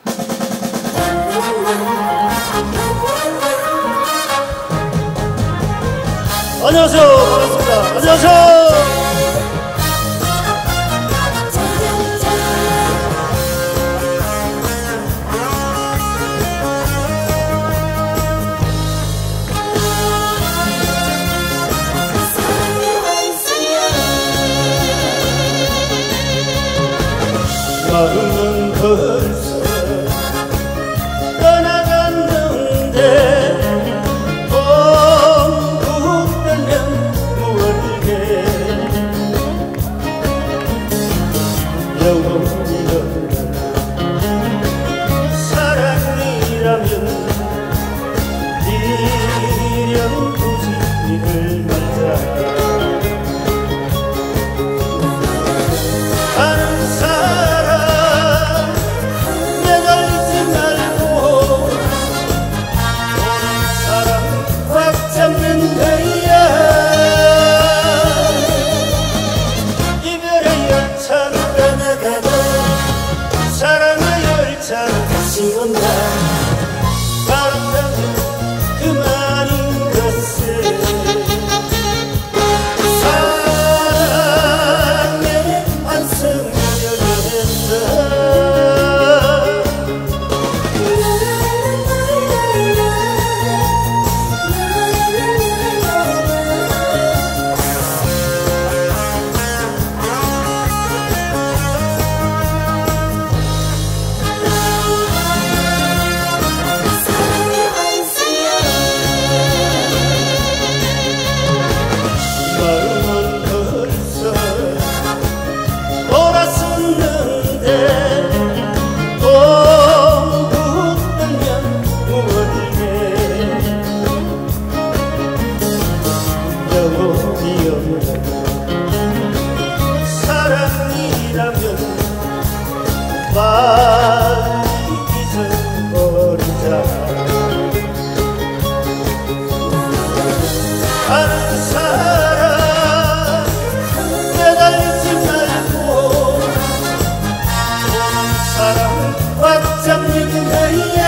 안녕하세요. 반갑습니다. 안녕하세요. 마음은 벌써 떠나갔는데 봄부터면 무얼게 영원히 사랑이라면 미련 굳이 이를 말자 다른 사람 매달리지 말고 사랑 꽉 잡는 거야 이별의 열차로 떠나가도 사랑의 열차로 다시 온다 바람다면 그만인 것을 사랑의 환승역에서 마음은 벌써 돌아섰는데 봄부터면 무얼게 영원히 없는 사랑이라면 빨리 잊어버리자 다른 사람 매달리지 말고 사랑 꽉 잡는 거야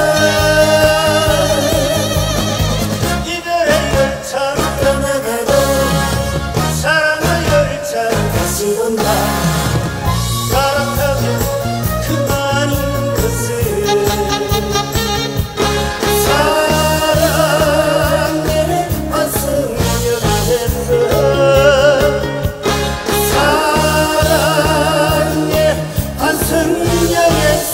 이별의 열차로 떠나가도 사랑의 열차로 다시 온다 바람 타면 그만인 것을 사랑의 환승역에서 사랑의 환승역에서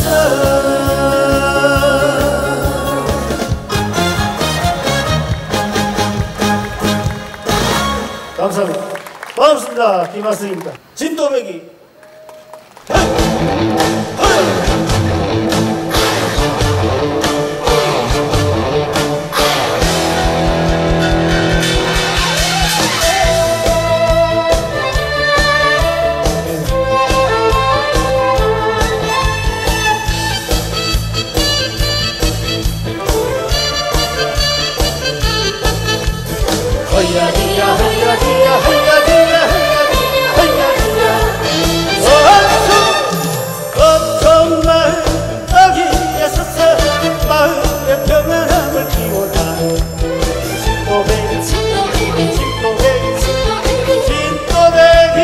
감사합니다. 반갑습니다. 김하성입니다. 진도배기 허야디야 허야디야 허야디야 허야디야 어떤 말 여기에 서서 마음의 평안함을 키워다 진또배기 진또배기 진또배기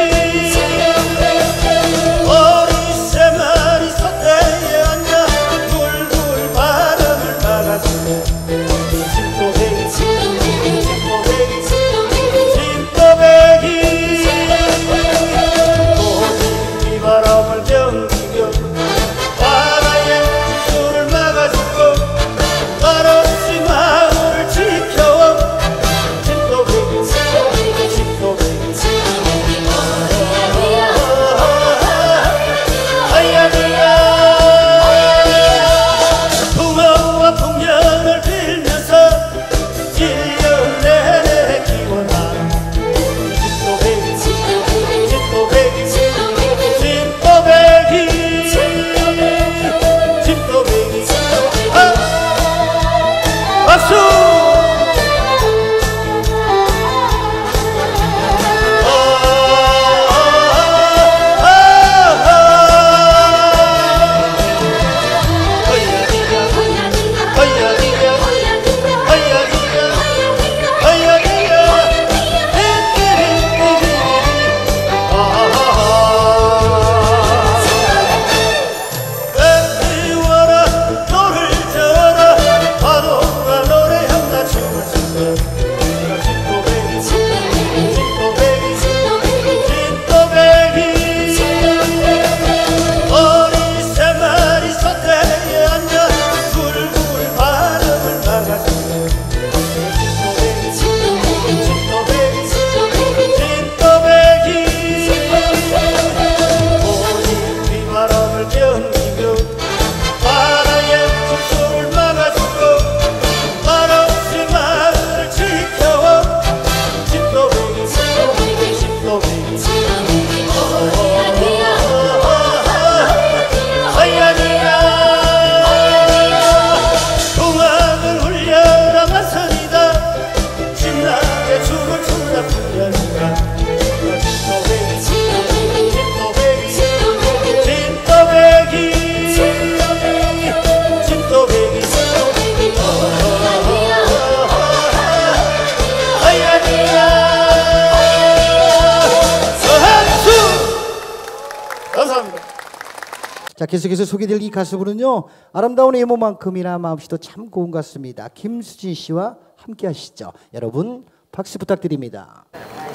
어리새 마리 솥대에 앉아 굴굴 바람을 막아주네 진또배기 진또배기 이 바람을 견디며 바다의 술을 막아주고 말없이 마음을 지켜온 진또배기 자, 계속해서 소개될 이 가수분은요, 아름다운 외모만큼이나 마음씨도 참 고운 것 같습니다. 김수진 씨와 함께 하시죠. 여러분 박수 부탁드립니다.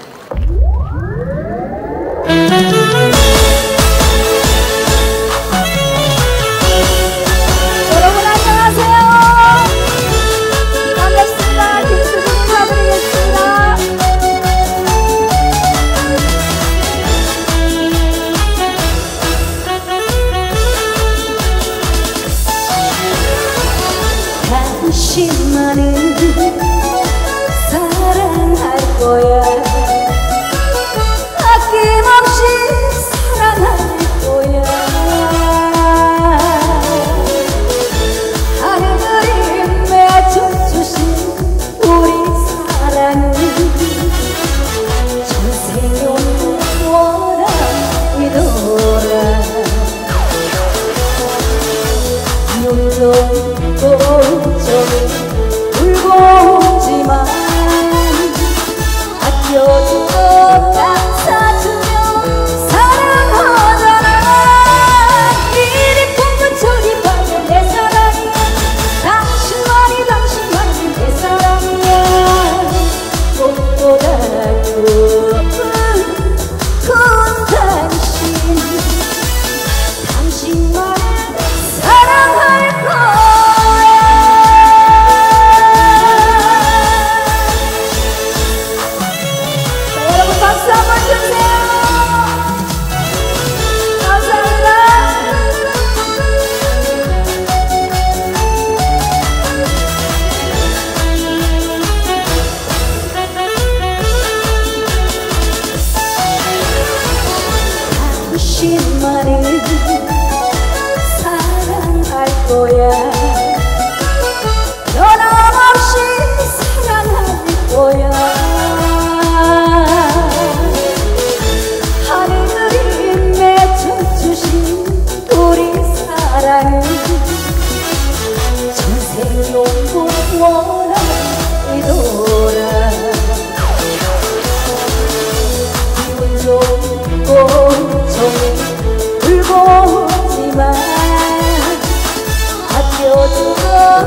여러분 안녕하세요. 반갑습니다. 김수진 인사드리겠습니다. 당신만을 사랑할 거야. 아낌없이 사랑할 거야. 하늘이 맺어주신 우리 사랑은 전생용 원함이더라. 눈도 울고 오지만 아껴주고 감싸주며 사랑하잖아. 이리 품은 저리 봐도 내 사랑이야. 당신만이 내 사랑이야. 꽃보다 고운 당신, 당신만을 사랑할 거야. 박수 한번 주세요. 감사합니다. 당신만을 사랑할 거야. 변함없이 사랑할 거야. 하늘이 맺어주신 우리 사랑은 전생용고 원함이더라. 기분 좋고 정이 울고 오지만 아껴주고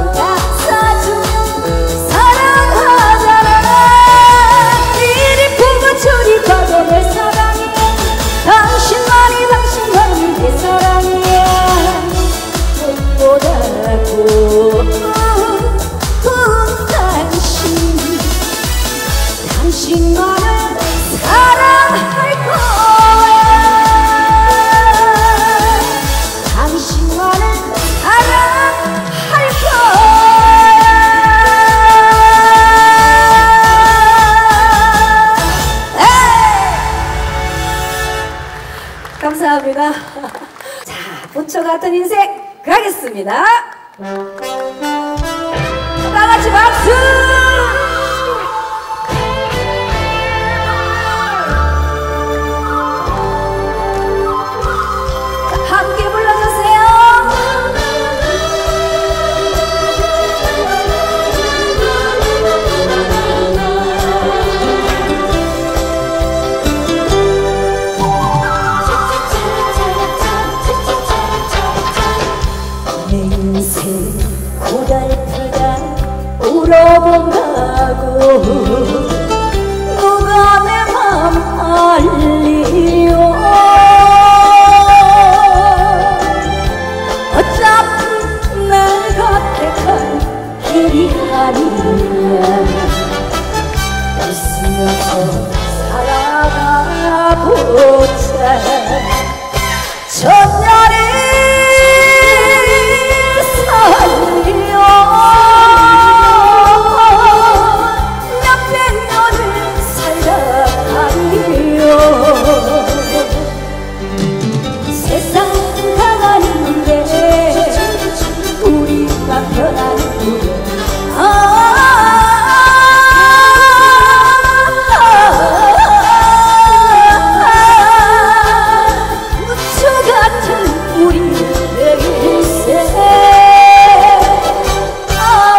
감싸주며 사랑하잖아. 이리 품은 저리 봐도 내 사랑이야. 당신만이 내 사랑이야. 꽃보다 고운 당신, 당신만을 사랑할 거야. 당신만을 사랑할 거야. 감사합니다. 자, 부처 같은 인생 가겠습니다. 다 같이 박수! 함께 불러주세요. 내 인생 고달프다 울어본다고 누가 내 맘 알리요. 어차피 내가 택한 길이 아니야. 웃으면서 살아가 보자. 천년을 살려 몇백 년을 살아가리요. 세상 가가는데 우리가 변하는 무초 같은 우리 일생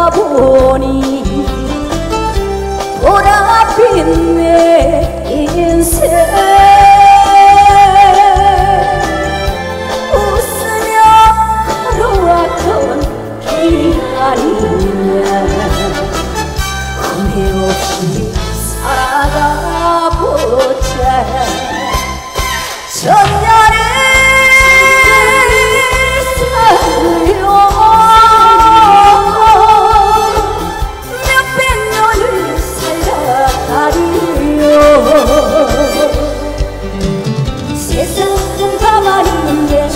보니 보랏빛 내 인생 웃으며 걸어왔던 길 아니냐 후회 없이 살아가 보자 천년의 살려 몇백 년을 살아가리요 세상은 가만인데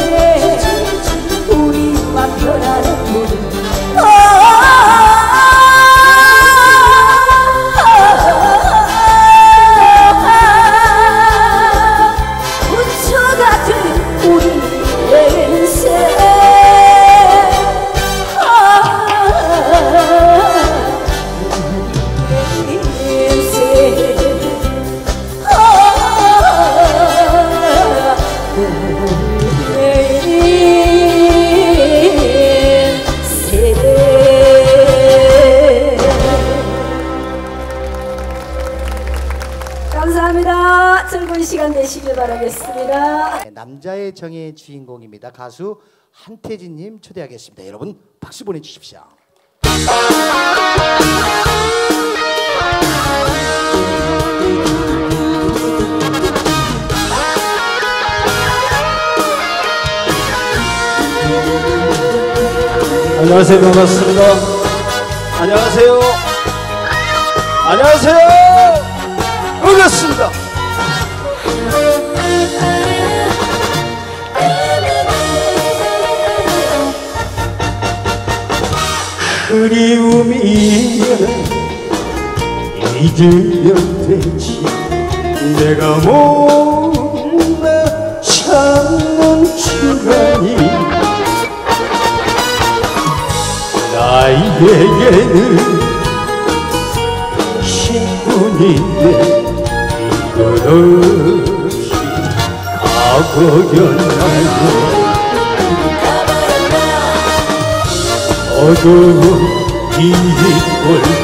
우리만 변하는 우리 감사합니다. 즐거운 시간 되시길 바라겠습니다. 남자의 정의 주인공입니다. 가수 한태진님 초대하겠습니다. 여러분 박수 보내주십시오. 안녕하세요. 반갑습니다. 안녕하세요. 안녕하세요. 반갑습니다. 그리움이면 잊으면 되지 내가 몰라 참는 주간이 나에게는 신뿐인데 이것 없이 가버렸나요 어두운 길 몰고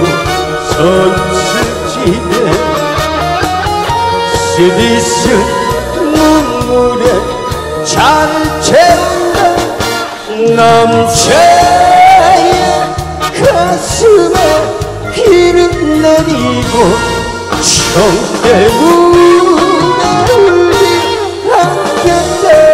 선술집에 쓰디쓴 눈물에 잔을 채운다 남자의 가슴에 비를 내리고 청대문에 울린 한곁에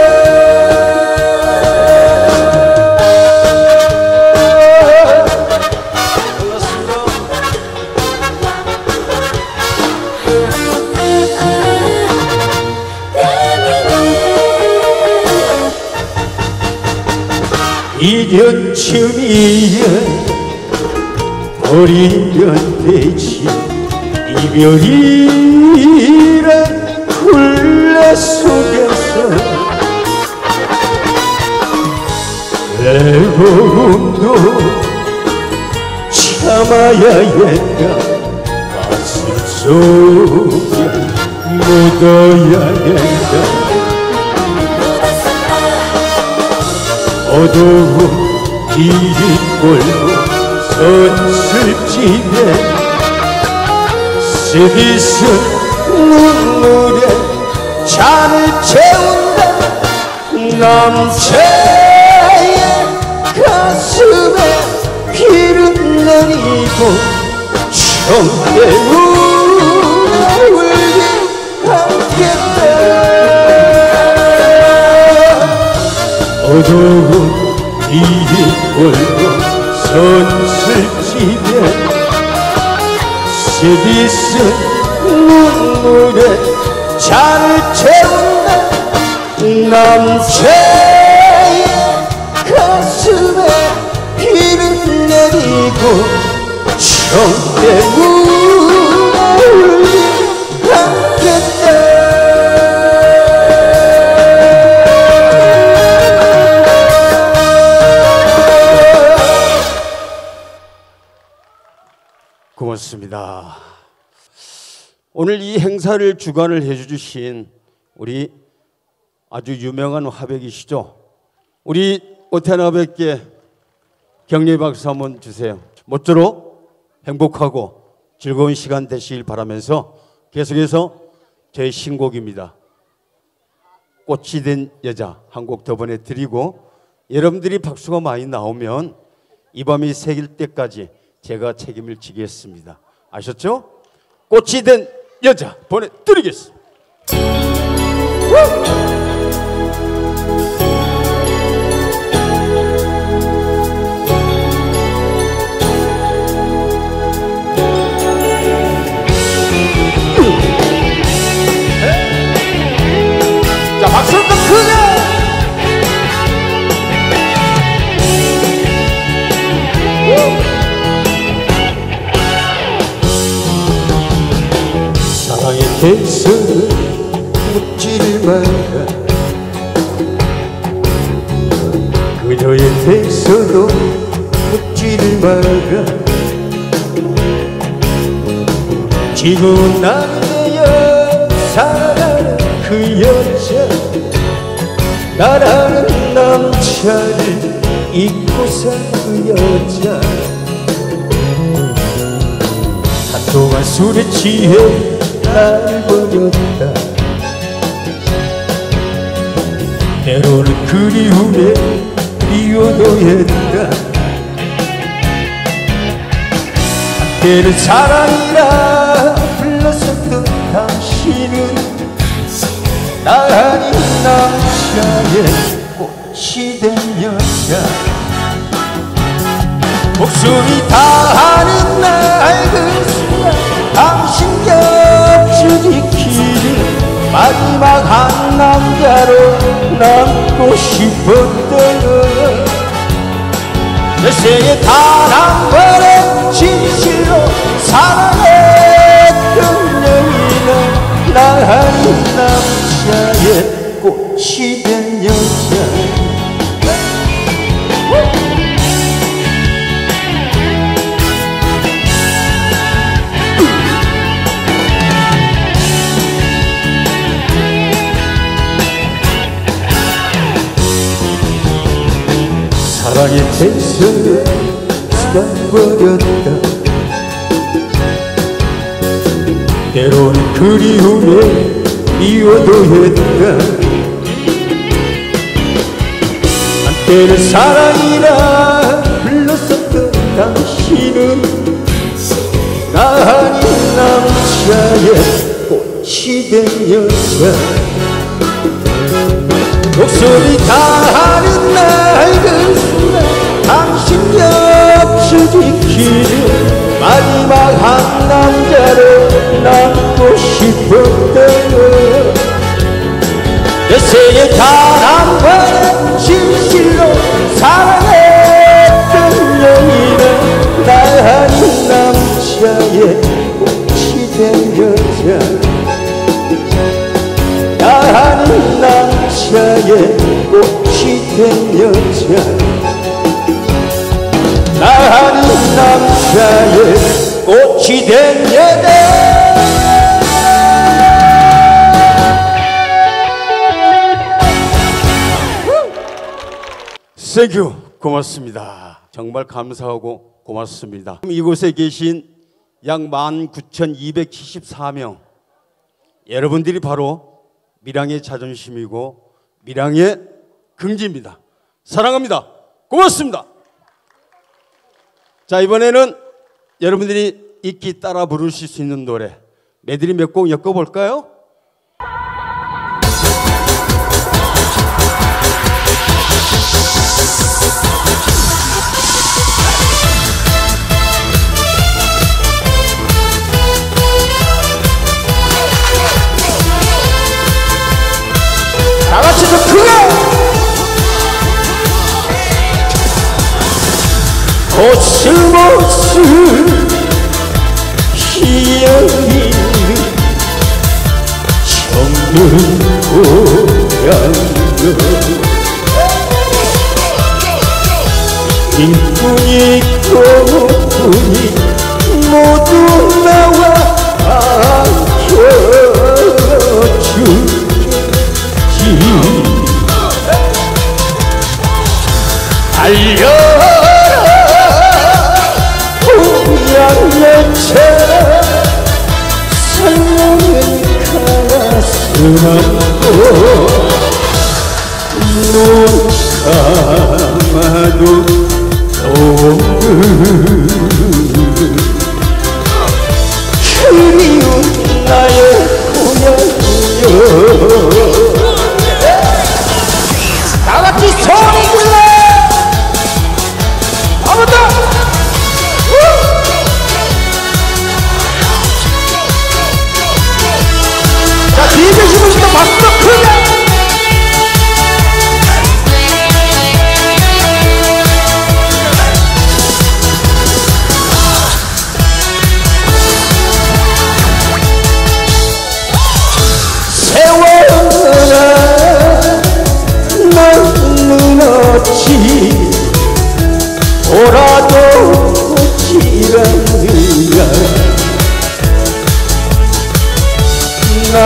이년쯤이면 버리면 되지 이별이란 굴레 속에서 외로움도 참아야 했다 가슴 속에 묻어야 했다 어두운 길 몰고 선술집에 쓰디쓴 눈물에 잠을 채운다 남자의 가슴에 비를 내리고 청대문에 울린 한곁에 어두운 길이 몰고 선술집에 쓰디쓴 눈물에 잔을 채운다 남자의 가슴에 비를 내리고 청대문에 울린 한곁에 고맙습니다. 오늘 이 행사를 주관을 해주신 우리 아주 유명한 화백이시죠. 우리 오태나 화백계 격려 박수 한번 주세요. 모쪼록 행복하고 즐거운 시간 되시길 바라면서 계속해서 제 신곡입니다. 꽃이 된 여자 한 곡 더 보내드리고 여러분들이 박수가 많이 나오면 이 밤이 새길 때까지 제가 책임을 지겠습니다. 아셨죠? 꽃이 된 여자 보내드리겠습니다. 자, 박수를 더 크게! 사랑에 대해서 묻지를 마라. 그녀에 대해서도 묻지를 마라. 지금 나는 그여 사랑하는 그 여자, 나라는 남자를 잊고 산 그 여자. 한동안 술에 취해 날 버렸다. 때로는 그리움에 미워도 했다. 한때는 사랑이라 불렀었던 당신은 나 아닌 남자의 꽃이 된 여자. 목숨이 다하는 낡은 순간 당신 곁을 지키는 마지막 한 남자로 남고 싶었던 내 생에 단 한 번의 진실로 사랑했던 여인은 나 아닌 남자의 꽃이 된 여자. 사랑에 대해서 시간 버렸다. 때로는 그리움에 미워도 했다. 한때는 사랑이라 불렀었던 당신은 나 아닌 남자의 꽃이 된 여자. 목소리 다하는 낡은 순간 당신 곁을 지키는 마지막 한 남자로 남고 싶었던 내 생에 단 한 번의 진실로 사랑했던 여인은 나 아닌 남자의 꽃이 된 여자. 나 아닌 남자의 꽃이 된 여자. 나 아닌 남자의 꽃이 된 여자. 땡큐 고맙습니다. 정말 감사하고 고맙습니다. 이곳에 계신 약 19,274명 여러분들이 바로 밀양의 자존심이고 밀양의 긍지입니다. 사랑합니다. 고맙습니다. 자, 이번에는 여러분들이 익히 따라 부르실 수 있는 노래 메들리 몇 곡 엮어볼까요? 다같이 더 크게! 코스모스 희열이 정든 고향을 빈뿐이 꽃뿐이 모두 나와 안겨주지. 달려라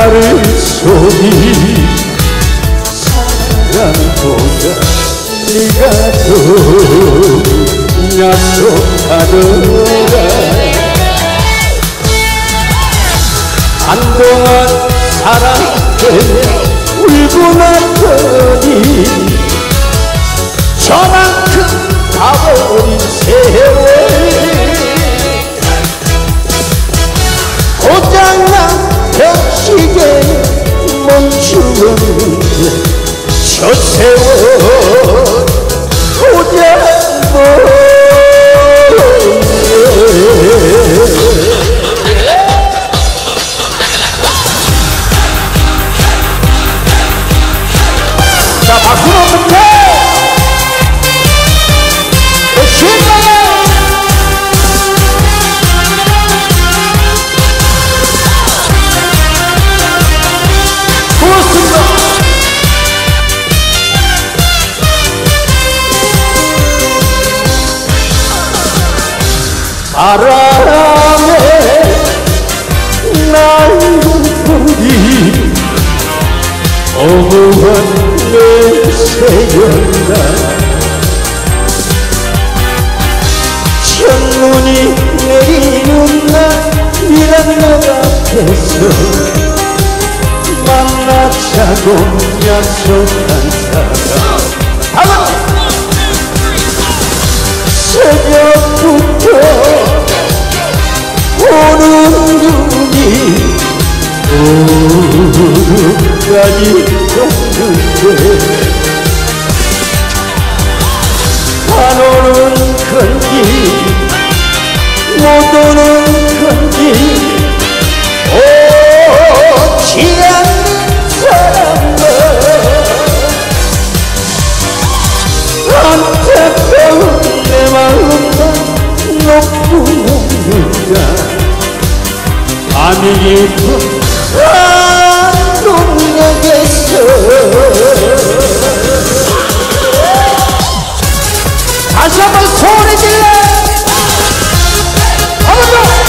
나를 속이 사랑보다 네가 더 약속하더라. 한동안 사랑해 울고 났더니 저만큼 가버린 세월 고장난 벽시계 멈추었는데 저 세월 고장버렸네. 자, 박수로 끝에 신나게 고맙습니다. 바람에 날부리 어무한 새였나. 첫눈이 내리는 날이란 너 앞에서 만나자고 약속한 사람 새벽부터 오는 눈이 오르까지 오는데 안 오는 건지 못 오는 건지 오지 않는 사람만 안타까운 내 마음만 놓고 옵니다. 밤이 깊은 안동역에서 다시 한번 소리 질러! 한 번 더!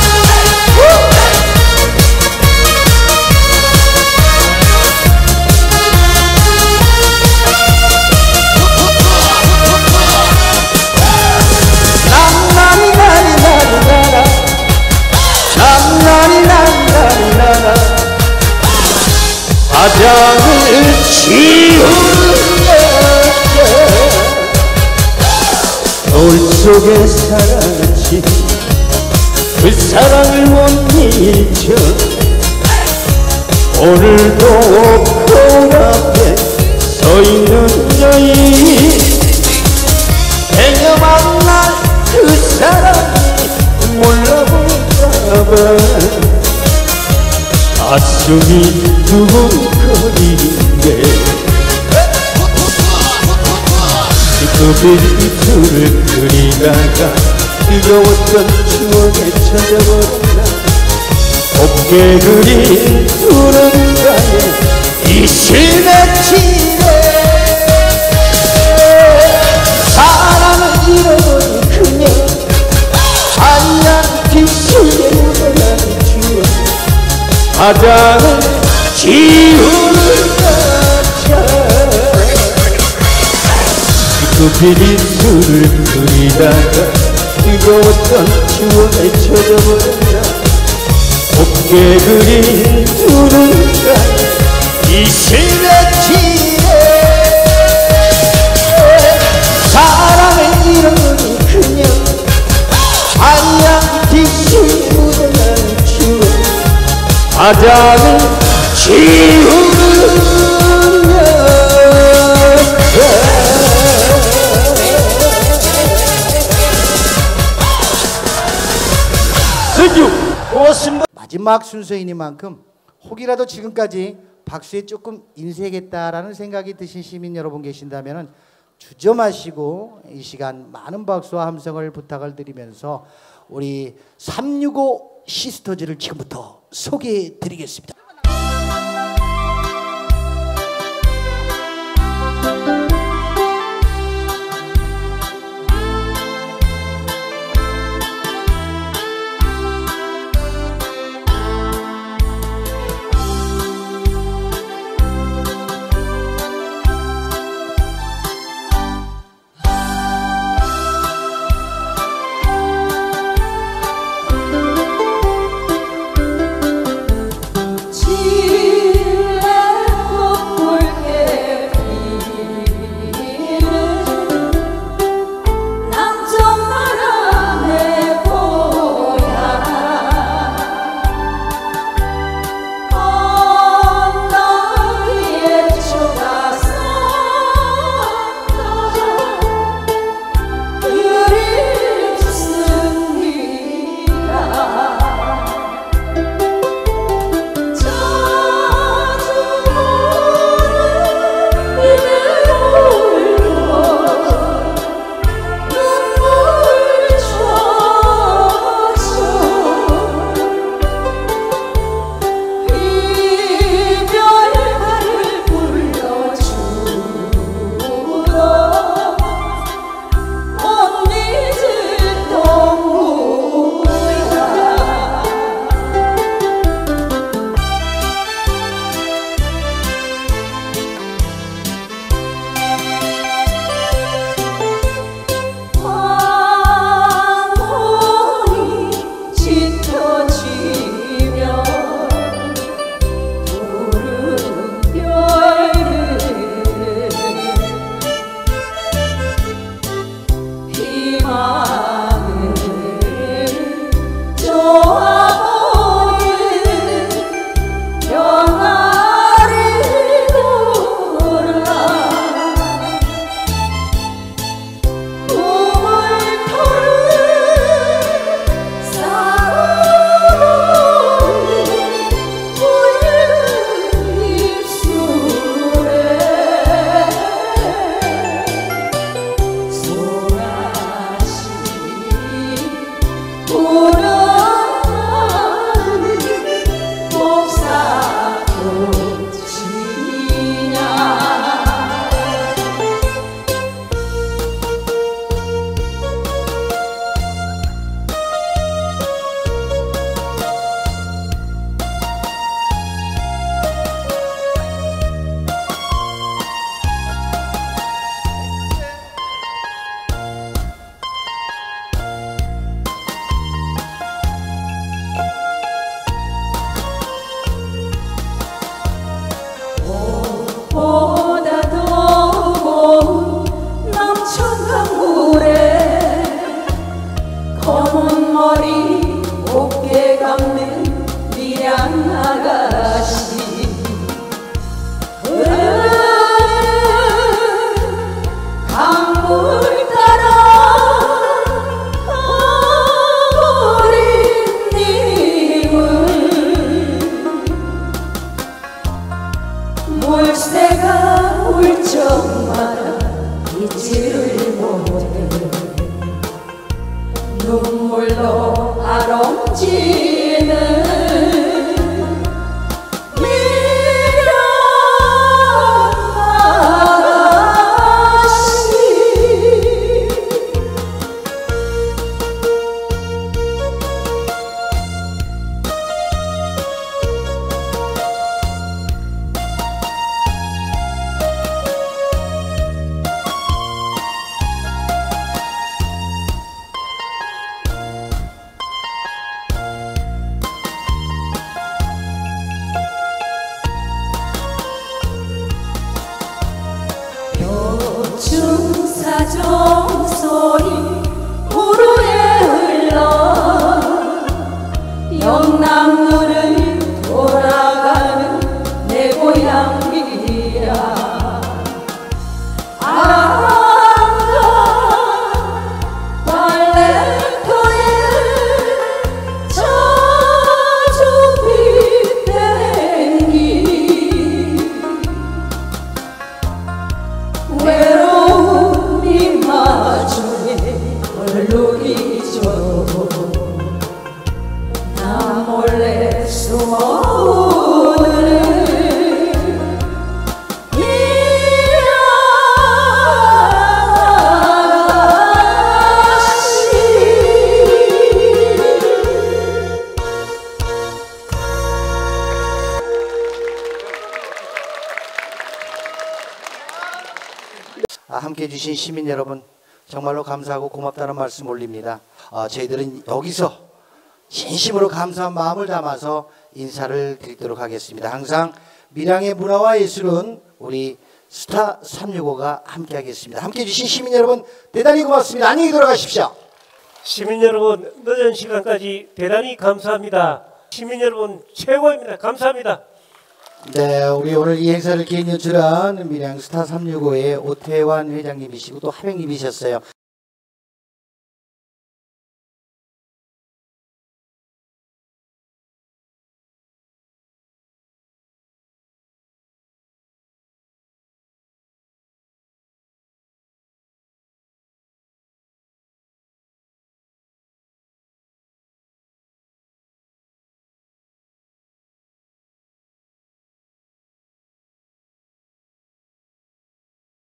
가장을 지우는 거울 속에 사라진 그 사랑을 못 잊어 오늘도 거울 앞에 서 있는 여인 내가 만날 그 사람이 몰라볼까봐 가슴이 두근거리네. 그 빛을 그리다가 뜨거웠던 추억에 젖어버렸나. 곱게 그린 두 눈가에 이슬맺히네. 사랑을 잃어버린 그녀 하얀 빛을 묻어난 추억 가장을 지우는 가장 그 비리수를 그리다가 뜨거웠던 추억에 젖어버렸나. 곱게 그린 두 눈가에 이슬맺히네. 사랑을 잃어버린 그녀 하얀 빛을 묻어난 추억 가장을 지우는 고맙습니다. 마지막 순서이니만큼 혹이라도 지금까지 박수에 조금 인색했다라는 생각이 드신 시민 여러분 계신다면 주저마시고 이 시간 많은 박수와 함성을 부탁을 드리면서 우리 365 시스터즈를 지금부터 소개해 드리겠습니다. 보다 더 고운 남천강 물에 검은 머리 곱게 감는 밀양 아가씨 강물 따라 가버린 님은 물새가 울 적마다 잊지를 못해 눈물로 아롱지는 중사정 소리 우루에 흘러 영남루를 돌아가는 내 고향이야 아가 발레터에 자주 빗대기 외로운 이 마중에 얼룩이죠 나 몰래 숨어오는 이 아가씨 함께해 주신 시민 여러분 정말로 감사하고 고맙다는 말씀 올립니다. 저희들은 여기서 진심으로 감사한 마음을 담아서 인사를 드리도록 하겠습니다. 항상 밀양의 문화와 예술은 우리 스타 365가 함께하겠습니다. 함께해 주신 시민 여러분 대단히 고맙습니다. 안녕히 돌아가십시오. 시민 여러분 늦은 시간까지 대단히 감사합니다. 시민 여러분 최고입니다. 감사합니다. 네, 우리 오늘 이 행사를 개인 연출한 밀양 스타 365의 오태환 회장님이시고 또 하백님이셨어요.